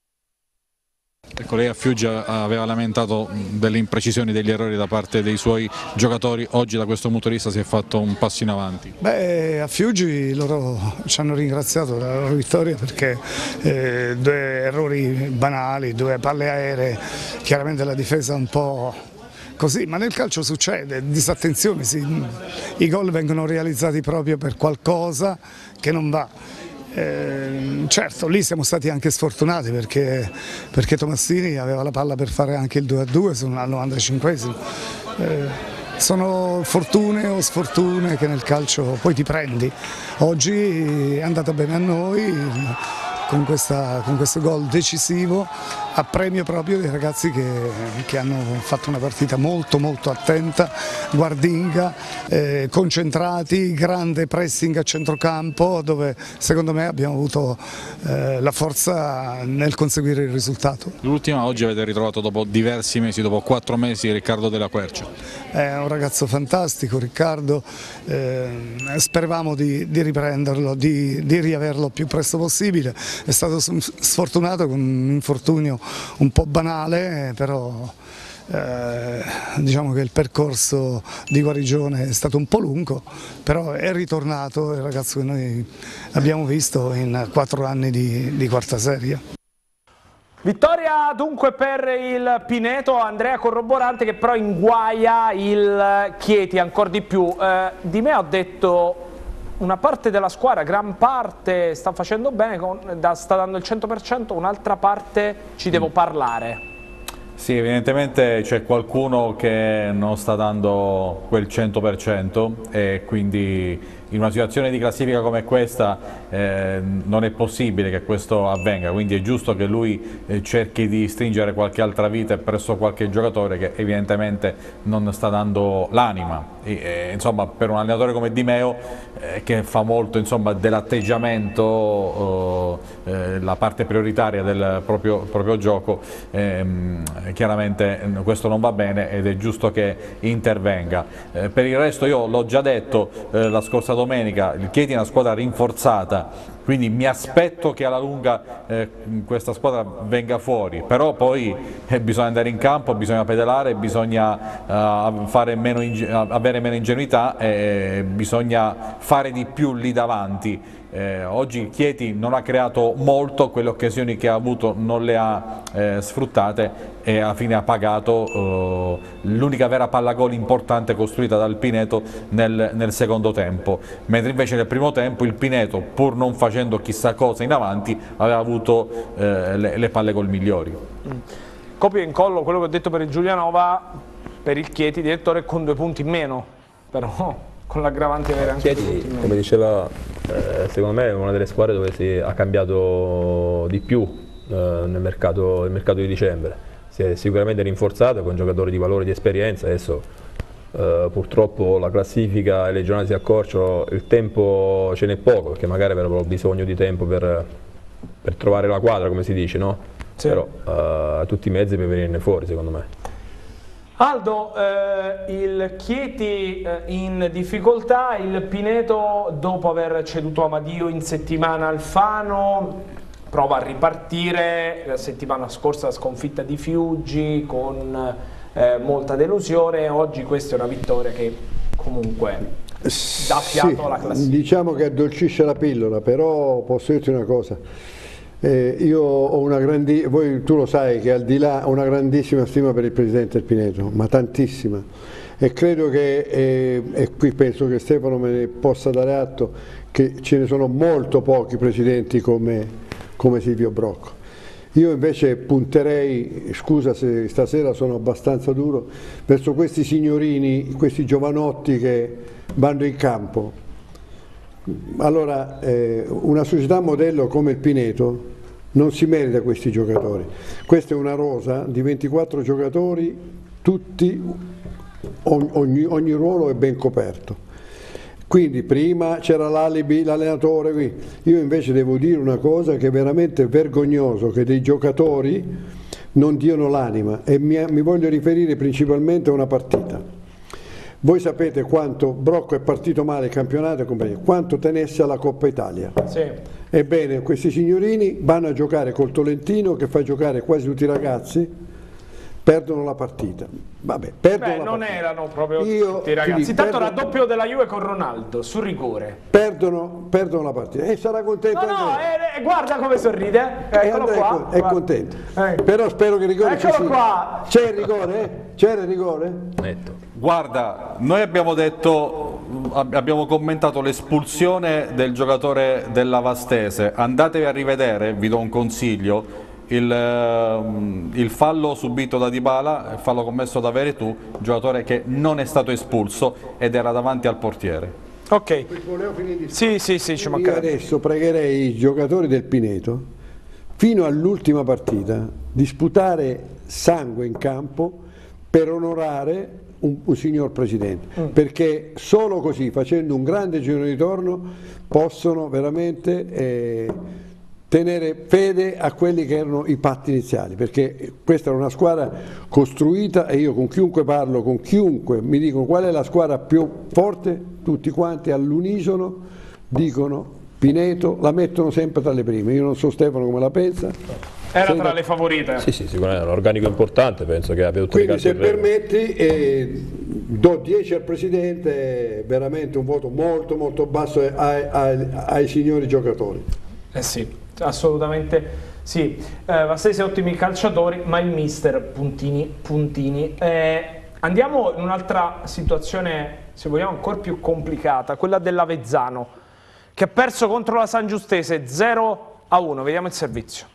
Ecco, lei a Fiuggi aveva lamentato delle imprecisioni, degli errori da parte dei suoi giocatori, oggi da questo punto di vista si è fatto un passo in avanti. Beh, a Fiuggi loro ci hanno ringraziato della loro vittoria perché 2 errori banali, 2 palle aeree, chiaramente la difesa un po' così, ma nel calcio succede, disattenzione, i gol vengono realizzati proprio per qualcosa che non va. Certo, lì siamo stati anche sfortunati perché Tomassini aveva la palla per fare anche il 2-2 al 95esimo. Sono fortune o sfortune che nel calcio poi ti prendi. Oggi è andata bene a noi con questo gol decisivo a premio proprio dei ragazzi che hanno fatto una partita molto attenta, guardinga, concentrati, grande pressing a centrocampo dove secondo me abbiamo avuto la forza nel conseguire il risultato. L'ultima oggi avete ritrovato dopo diversi mesi, dopo 4 mesi, Riccardo Della Quercia. È un ragazzo fantastico Riccardo, speravamo di riprenderlo, di riaverlo il più presto possibile, è stato sfortunato con un infortunio un po' banale, però diciamo che il percorso di guarigione è stato un po' lungo, però è ritornato, è il ragazzo che noi abbiamo visto in 4 anni di quarta serie. Vittoria dunque per il Pineto, Andrea corroborante, che però inguaia il Chieti ancora di più. Di me ho detto una parte della squadra, gran parte sta facendo bene, sta dando il 100%, un'altra parte ci devo parlare. Sì, evidentemente c'è qualcuno che non sta dando quel 100% e quindi in una situazione di classifica come questa non è possibile che questo avvenga, quindi è giusto che lui cerchi di stringere qualche altra vite presso qualche giocatore che evidentemente non sta dando l'anima. Insomma, per un allenatore come Di Meo che fa molto dell'atteggiamento la parte prioritaria del proprio gioco, chiaramente questo non va bene ed è giusto che intervenga. Per il resto io l'ho già detto la scorsa domenica, il Chieti è una squadra rinforzata, quindi mi aspetto che alla lunga questa squadra venga fuori, però poi bisogna andare in campo, bisogna pedalare, bisogna avere meno ingenuità e bisogna fare di più lì davanti. Oggi il Chieti non ha creato molto, quelle occasioni che ha avuto non le ha sfruttate e alla fine ha pagato l'unica vera palla gol importante costruita dal Pineto nel secondo tempo, mentre invece nel primo tempo il Pineto, pur non facendo chissà cosa in avanti, aveva avuto le palle gol migliori. copio e incollo quello che ho detto per il Giulianova, per il Chieti, direttore, con 2 punti in meno, però con l'aggravante di avere anche Chieti, 2 punti in meno. come diceva, secondo me è una delle squadre dove ha cambiato di più nel mercato di dicembre. Si è sicuramente rinforzata con giocatori di valore, di esperienza. Adesso purtroppo la classifica e le giornate si accorciano, il tempo ce n'è poco, perché magari avrebbero bisogno di tempo per trovare la quadra, come si dice, no? Sì. Però tutti i mezzi per venirne fuori, secondo me. Aldo, il Chieti in difficoltà, il Pineto dopo aver ceduto Amadio in settimana al Fano prova a ripartire. La settimana scorsa sconfitta di Fiuggi con molta delusione, oggi questa è una vittoria che comunque dà fiato alla classifica. Diciamo che addolcisce la pillola, però posso dirti una cosa. Io ho tu lo sai che al di là ho una grandissima stima per il presidente del Pineto, ma tantissima, e credo che, e qui penso che Stefano me ne possa dare atto, che ce ne sono molto pochi presidenti come Silvio Brocco. Io invece punterei, scusa se stasera sono abbastanza duro, verso questi signorini, questi giovanotti che vanno in campo. Allora, una società modello come il Pineto non si merita questi giocatori. Questa è una rosa di 24 giocatori, tutti, ogni ruolo è ben coperto. Quindi prima c'era l'alibi, l'allenatore, io invece devo dire una cosa che è veramente vergognoso, che dei giocatori non diano l'anima, e mi voglio riferire principalmente a una partita. Voi sapete quanto Brocco è partito male il campionato e compagnia, quanto tenesse alla Coppa Italia. Sì. Ebbene, questi signorini vanno a giocare col Tolentino, che fa giocare quasi tutti i ragazzi, perdono la partita. Vabbè, non erano proprio tutti i ragazzi. Intanto raddoppio della Juve con Ronaldo sul rigore. Perdono la partita. E sarà contento. Guarda come sorride. Eccolo qua. È contento. Però spero che il rigore ci sia. Qua. C'è il rigore? C'era il rigore? Netto. Guarda, noi abbiamo commentato l'espulsione del giocatore della Vastese. Andatevi a rivedere, vi do un consiglio. Il fallo subito da Dybala, il fallo commesso da Veretù, giocatore che non è stato espulso ed era davanti al portiere. Ok. Sì, ci manca. Io adesso pregherei i giocatori del Pineto fino all'ultima partita di sputare sangue in campo per onorare un signor presidente, perché solo così, facendo un grande giro di ritorno, possono veramente tenere fede a quelli che erano i patti iniziali, perché questa era una squadra costruita, e io con chiunque parlo, con chiunque mi dicono qual è la squadra più forte, tutti quanti all'unisono dicono Pineto, la mettono sempre tra le prime. Io non so Stefano come la pensa. Era tra le favorite. Sì, sicuramente è un organico importante, penso che abbia tutte le carte. Quindi se permetti do 10 al presidente, veramente un voto molto molto basso ai signori giocatori. Sì, assolutamente sì. Vastese ottimi calciatori, ma il mister puntini. Andiamo in un'altra situazione, se vogliamo, ancora più complicata, quella dell'Avezzano, che ha perso contro la San Giustese 0-1. Vediamo il servizio.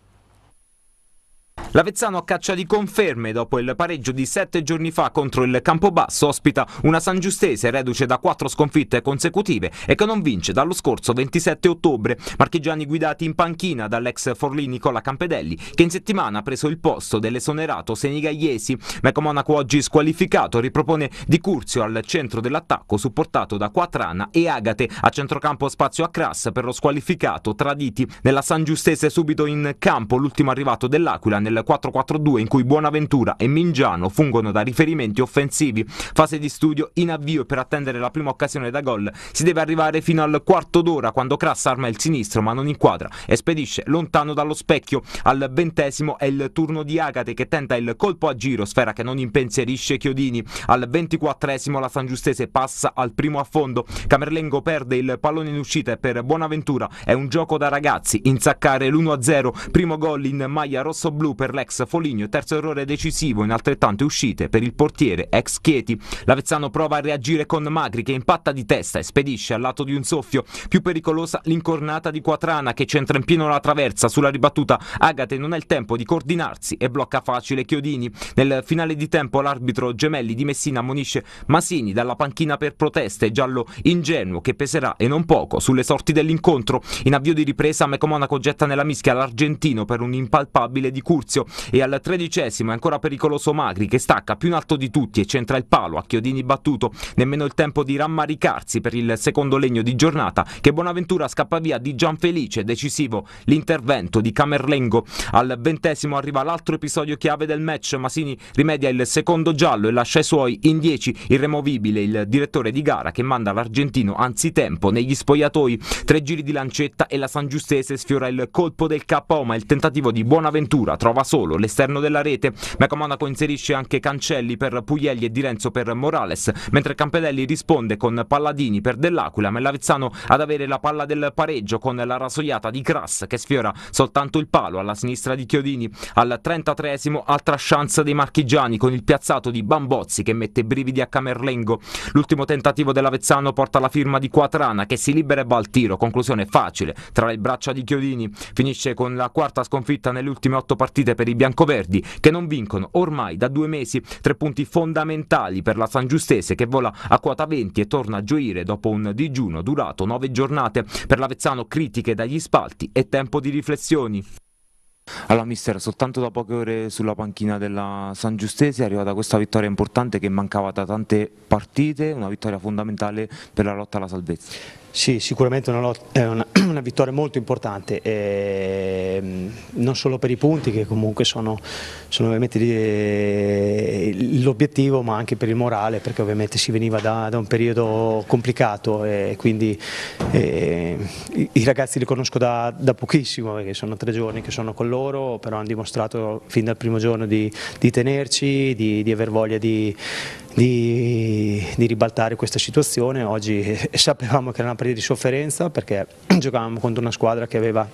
L'Avezzano a caccia di conferme dopo il pareggio di 7 giorni fa contro il Campobasso ospita una San Giustese reduce da 4 sconfitte consecutive e che non vince dallo scorso 27 ottobre. Marchigiani guidati in panchina dall'ex Forlì Nicola Campedelli, che in settimana ha preso il posto dell'esonerato Senigalliesi. Meco Monaco oggi squalificato ripropone Di Curzio al centro dell'attacco supportato da Quattrana e Agate. A centrocampo spazio a Cras per lo squalificato Traditi. Nella San Giustese subito in campo l'ultimo arrivato dell'Aquila nel 4-4-2 in cui Buonaventura e Mingiano fungono da riferimenti offensivi. Fase di studio in avvio, e per attendere la prima occasione da gol si deve arrivare fino al quarto d'ora, quando Cras arma il sinistro ma non inquadra e spedisce lontano dallo specchio. Al 20° è il turno di Agate che tenta il colpo a giro, sfera che non impensierisce Chiodini. Al 24° la San Giustese passa al primo affondo. Camerlengo perde il pallone in uscita e per Buonaventura è un gioco da ragazzi insaccare l'1-0. Primo gol in maglia rossoblu per per l'ex Foligno, terzo errore decisivo in altrettante uscite per il portiere ex Chieti. L'Avezzano prova a reagire con Magri che impatta di testa e spedisce al lato di un soffio. Più pericolosa l'incornata di Quatrana che centra in pieno la traversa. Sulla ribattuta Agate non ha il tempo di coordinarsi e blocca facile Chiodini. Nel finale di tempo l'arbitro Gemelli di Messina ammonisce Masini dalla panchina per proteste, giallo ingenuo che peserà e non poco sulle sorti dell'incontro. In avvio di ripresa Meco Monaco getta nella mischia l'argentino per un impalpabile di Curzio e al 13° è ancora pericoloso Magri che stacca più in alto di tutti e centra il palo a Chiodini battuto. Nemmeno il tempo di rammaricarsi per il secondo legno di giornata che Bonaventura scappa via di Gianfelice. Decisivo l'intervento di Camerlengo. Al 20° arriva l'altro episodio chiave del match. Masini rimedia il secondo giallo e lascia i suoi in 10. Irremovibile il direttore di gara che manda l'argentino anzitempo negli spogliatoi. 3 giri di lancetta e la Sangiustese sfiora il colpo del KO, ma il tentativo di Bonaventura trova solo l'esterno della rete. Meco Monaco inserisce anche Cancelli per Puglielli e Di Renzo per Morales, mentre Campedelli risponde con Palladini per Dell'Aquila, ma l'Avezzano ad avere la palla del pareggio con la rasoiata di Grass che sfiora soltanto il palo alla sinistra di Chiodini. Al 33° altra chance dei marchigiani con il piazzato di Bambozzi che mette brividi a Camerlengo. L'ultimo tentativo dell'Avezzano porta la firma di Quatrana che si libera e va al tiro. Conclusione facile tra le braccia di Chiodini. Finisce con la quarta sconfitta nelle ultime 8 partite per i biancoverdi che non vincono ormai da 2 mesi. 3 punti fondamentali per la Sangiustese che vola a quota 20 e torna a gioire dopo un digiuno durato 9 giornate. Per l'Avezzano critiche dagli spalti e tempo di riflessioni. Allora mister, soltanto da poche ore sulla panchina della Sangiustese è arrivata questa vittoria importante che mancava da tante partite, una vittoria fondamentale per la lotta alla salvezza. Sì, sicuramente è una vittoria molto importante, non solo per i punti che comunque sono ovviamente l'obiettivo, ma anche per il morale, perché ovviamente si veniva da un periodo complicato e quindi i ragazzi li conosco da pochissimo, perché sono 3 giorni che sono con loro, però hanno dimostrato fin dal primo giorno di tenerci, di aver voglia di ribaltare questa situazione. Oggi sapevamo che era una partita di sofferenza perché giocavamo contro una squadra che aveva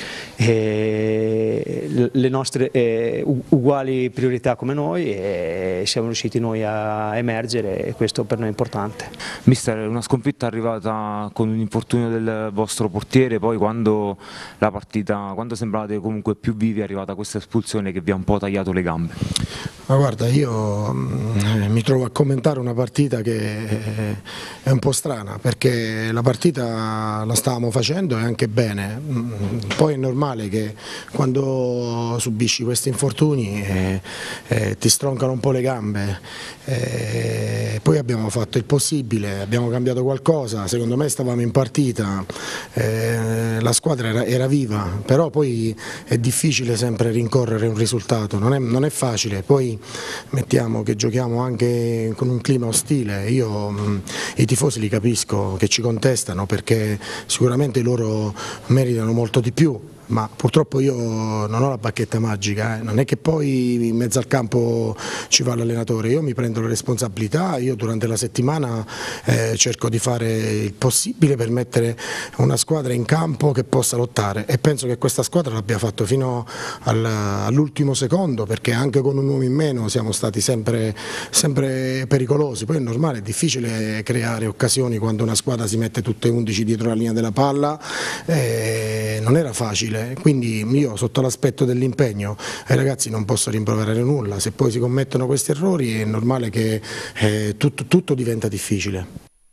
le nostre uguali priorità come noi e siamo riusciti noi a emergere e questo per noi è importante. Mister, una sconfitta arrivata con un infortunio del vostro portiere, poi quando sembravate comunque più vivi è arrivata questa espulsione che vi ha un po' tagliato le gambe. Ma guarda, io mi trovo a commentare una partita che è un po' strana perché la partita la stavamo facendo e anche bene, poi è normale che quando subisci questi infortuni ti stroncano un po' le gambe, poi abbiamo fatto il possibile, abbiamo cambiato qualcosa, secondo me stavamo in partita, la squadra era viva, però poi è difficile sempre rincorrere un risultato, non è facile, poi mettiamo che giochiamo anche con un clima ostile, io i tifosi li capisco che ci contestano perché sicuramente loro meritano molto di più. Ma purtroppo io non ho la bacchetta magica, non è che poi in mezzo al campo ci va l'allenatore, io mi prendo la responsabilità, io durante la settimana cerco di fare il possibile per mettere una squadra in campo che possa lottare e penso che questa squadra l'abbia fatto fino all'ultimo secondo perché anche con un uomo in meno siamo stati sempre pericolosi, poi è normale, è difficile creare occasioni quando una squadra si mette tutte 11 dietro la linea della palla, non era facile. Quindi io sotto l'aspetto dell'impegno ai ragazzi non posso rimproverare nulla, se poi si commettono questi errori è normale che tutto diventa difficile.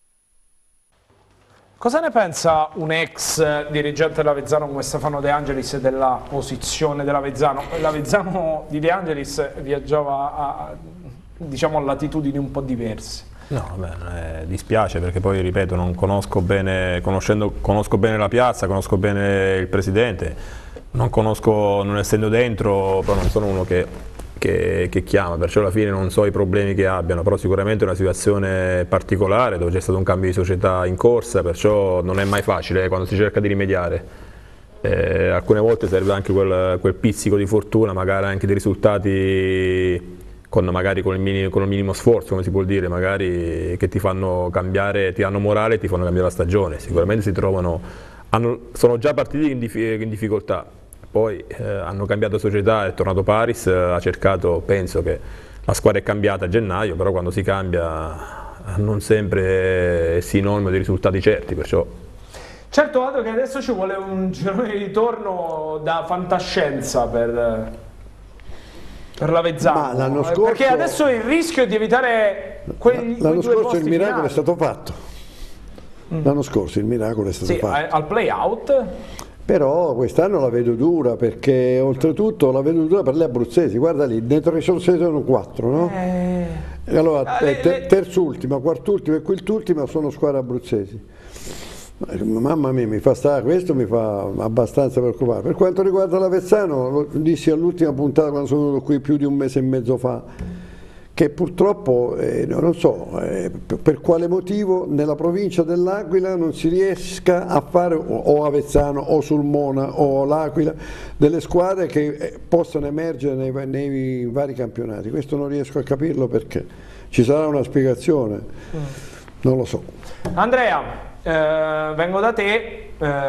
Cosa ne pensa un ex dirigente dell'Avezzano come Stefano De Angelis della posizione dell'Avezzano? L'Avezzano di De Angelis viaggiava diciamo, a latitudini un po' diverse. No, beh, dispiace perché poi ripeto non conosco bene, conosco bene la piazza, conosco bene il presidente, non essendo dentro, però non sono uno che chiama, perciò alla fine non so i problemi che abbiano, però sicuramente è una situazione particolare dove c'è stato un cambio di società in corsa, perciò non è mai facile quando si cerca di rimediare. Alcune volte serve anche quel pizzico di fortuna, magari anche dei risultati magari con il minimo sforzo, come si può dire, magari che ti fanno cambiare, ti danno morale e ti fanno cambiare la stagione. Sicuramente sono già partiti in difficoltà, poi hanno cambiato società, è tornato Paris, ha cercato, penso che la squadra è cambiata a gennaio, però quando si cambia non sempre è sinonimo di risultati certi, perciò... Certo, Aldo, che adesso ci vuole un girone di ritorno da fantascienza per l'Avezzano. Ma l'anno scorso... Perché adesso il rischio è di evitare l'anno scorso il miracolo finali. è stato fatto. L'anno scorso il miracolo è stato fatto. Al play-out. Però quest'anno la vedo dura, perché oltretutto la vedo dura per le abruzzesi. Guarda lì, dentro che sono 4, no? E allora terz'ultima, quart'ultima e quint'ultima sono squadre abruzzesi. Mamma mia, questo mi fa abbastanza preoccupare. Per quanto riguarda l'Avezzano, lo dissi all'ultima puntata quando sono venuto qui più di un mese e mezzo fa, che purtroppo, non so per quale motivo, nella provincia dell'Aquila non si riesca a fare, o Avezzano o Sulmona o l'Aquila, delle squadre che possano emergere nei vari campionati. Questo non riesco a capirlo, perché ci sarà una spiegazione, non lo so. Andrea, vengo da te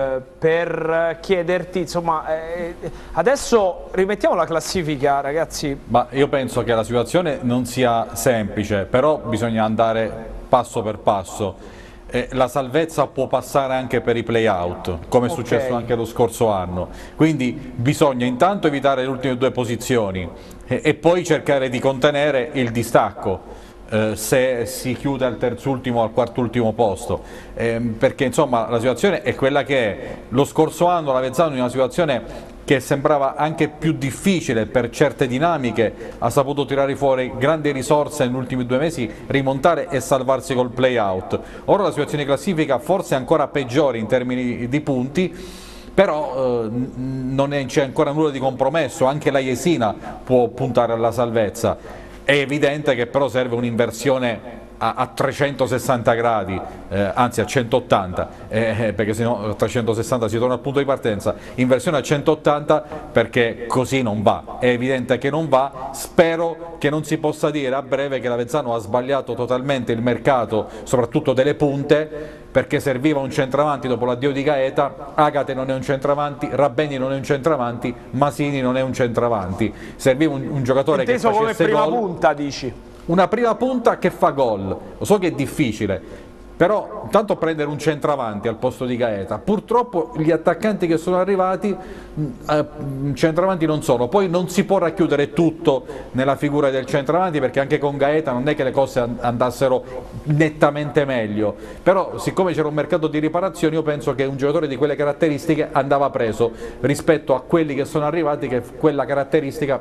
per chiederti, insomma, adesso rimettiamo la classifica, ragazzi. Ma io penso che la situazione non sia semplice, però bisogna andare passo per passo. La salvezza può passare anche per i play-out, come è successo anche lo scorso anno, quindi bisogna intanto evitare le ultime 2 posizioni e poi cercare di contenere il distacco. Se si chiude al terzultimo o al quartultimo posto, perché insomma la situazione è quella che è. Lo scorso anno l'Avezzano, in una situazione che sembrava anche più difficile per certe dinamiche, ha saputo tirare fuori grandi risorse negli ultimi 2 mesi, rimontare e salvarsi col play-out. Ora la situazione di classifica forse è ancora peggiore in termini di punti, però non c'è ancora nulla di compromesso, anche la Jesina può puntare alla salvezza. È evidente che però serve un'inversione a 360 gradi, anzi a 180, perché sennò a 360 si torna al punto di partenza. Inversione a 180, perché così non va, è evidente che non va. Spero che non si possa dire a breve che l'Avezzano ha sbagliato totalmente il mercato, soprattutto delle punte, perché serviva un centravanti dopo l'addio di Gaeta. Agate non è un centravanti, Rabbeni non è un centravanti, Masini non è un centravanti. Serviva un giocatore inteso che facesse come prima gol. punta, dici? Una prima punta che fa gol. Lo so che è difficile, però intanto prendere un centravanti al posto di Gaeta. Purtroppo gli attaccanti che sono arrivati centravanti non sono, poi non si può racchiudere tutto nella figura del centravanti, perché anche con Gaeta non è che le cose andassero nettamente meglio, però siccome c'era un mercato di riparazioni, io penso che un giocatore di quelle caratteristiche andava preso rispetto a quelli che sono arrivati che quella caratteristica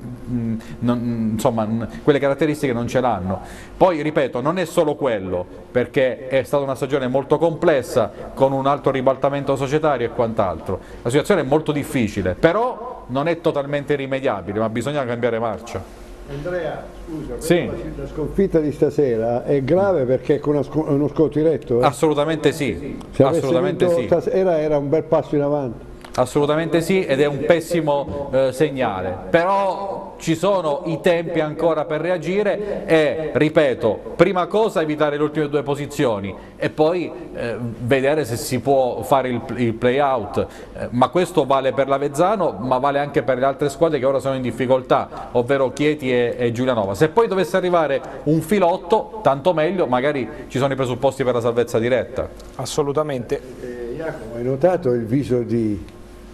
insomma quelle caratteristiche non ce l'hanno. Poi ripeto, non è solo quello, perché è stata una stagione molto complessa, con un alto ribaltamento societario e quant'altro. La situazione è molto difficile, però non è totalmente irrimediabile, ma bisogna cambiare marcia. Andrea, scusa, sì. La sconfitta di stasera è grave perché è con uno sconto diretto? Assolutamente sì. Se assolutamente sì. Stasera era un bel passo in avanti. Assolutamente sì, ed è un pessimo segnale, però ci sono i tempi ancora per reagire e, ripeto, prima cosa evitare le ultime 2 posizioni e poi vedere se si può fare il play-out, ma questo vale per l'Avezzano, ma vale anche per le altre squadre che ora sono in difficoltà, ovvero Chieti e Giulianova. Se poi dovesse arrivare un filotto, tanto meglio, magari ci sono i presupposti per la salvezza diretta. Assolutamente. Jacopo, hai notato il viso di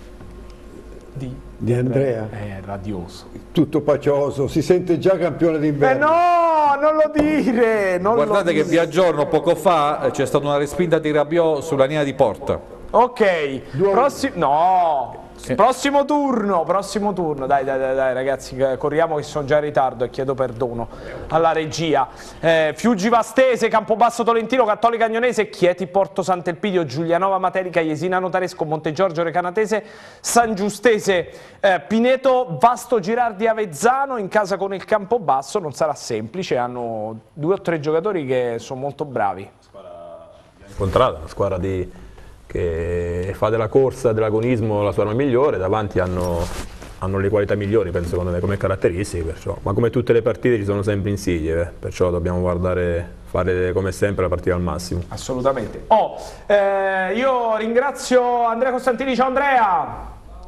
Andrea? È radioso. Tutto pacioso, si sente già campione d'inverno. No, non lo dire! Guardate che via giorno, poco fa, c'è stata una respinta di Rabiot sulla linea di porta. Ok, prossimo turno, dai ragazzi, corriamo che sono già in ritardo e chiedo perdono alla regia. Fiuggi Vastese, Campobasso Tolentino, Cattolica Agnonese, Chieti Porto Sant'Elpidio, Giulianova Materica, Jesina Notaresco, Montegiorgio Recanatese, San Giustese, Pineto, Vasto Girardi Avezzano. In casa con il Campobasso non sarà semplice, hanno 2 o 3 giocatori che sono molto bravi. Incontrata, una squadra che fa della corsa, dell'agonismo la sua arma migliore, davanti hanno le qualità migliori, penso, come caratteristiche, perciò. Ma come tutte le partite ci sono sempre insidie, perciò dobbiamo fare come sempre la partita al massimo. Assolutamente. Io ringrazio Andrea Costantini, ciao Andrea!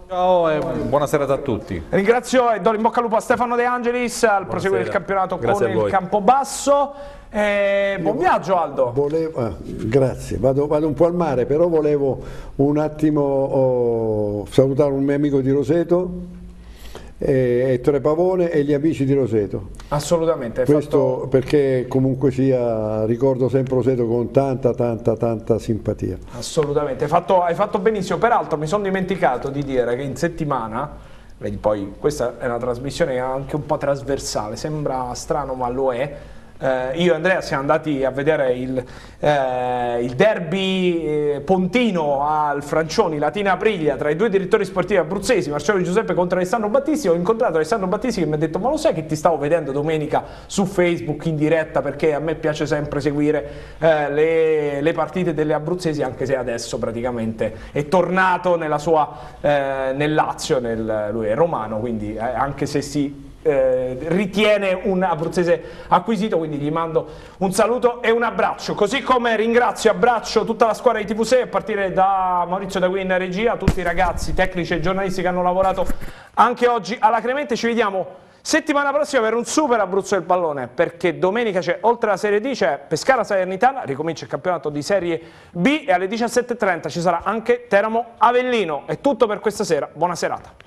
Ciao e buona serata a tutti. Ringrazio e do in bocca al lupo a Stefano De Angelis al proseguo del campionato con il Campobasso. Buon viaggio Aldo. Grazie, vado un po' al mare, però volevo un attimo salutare un mio amico di Roseto, Ettore Pavone, e gli amici di Roseto. Assolutamente. Questo perché comunque sia, ricordo sempre Roseto con tanta simpatia. Assolutamente, hai fatto benissimo. Peraltro mi sono dimenticato di dire che in settimana, vedi, poi questa è una trasmissione anche un po' trasversale, sembra strano ma lo è. Io e Andrea siamo andati a vedere il derby pontino al Francioni, Latina Aprilia, tra i due direttori sportivi abruzzesi, Marcello Di Giuseppe contro Alessandro Battisti. Ho incontrato Alessandro Battisti che mi ha detto: ma lo sai che ti stavo vedendo domenica su Facebook in diretta, perché a me piace sempre seguire le partite delle abruzzesi, anche se adesso praticamente è tornato nella sua, nel Lazio, lui è romano, quindi anche se si ritiene un abruzzese acquisito, quindi gli mando un saluto e un abbraccio, così come ringrazio e abbraccio tutta la squadra di TV6 a partire da Maurizio Da Qui in regia, tutti i ragazzi tecnici e giornalisti che hanno lavorato anche oggi alla Clemente. Ci vediamo settimana prossima per un super Abruzzo del pallone, perché domenica c'è, oltre alla Serie D, c'è Pescara Salernitana, ricomincia il campionato di Serie B e alle 17:30 ci sarà anche Teramo Avellino. È tutto per questa sera, buona serata.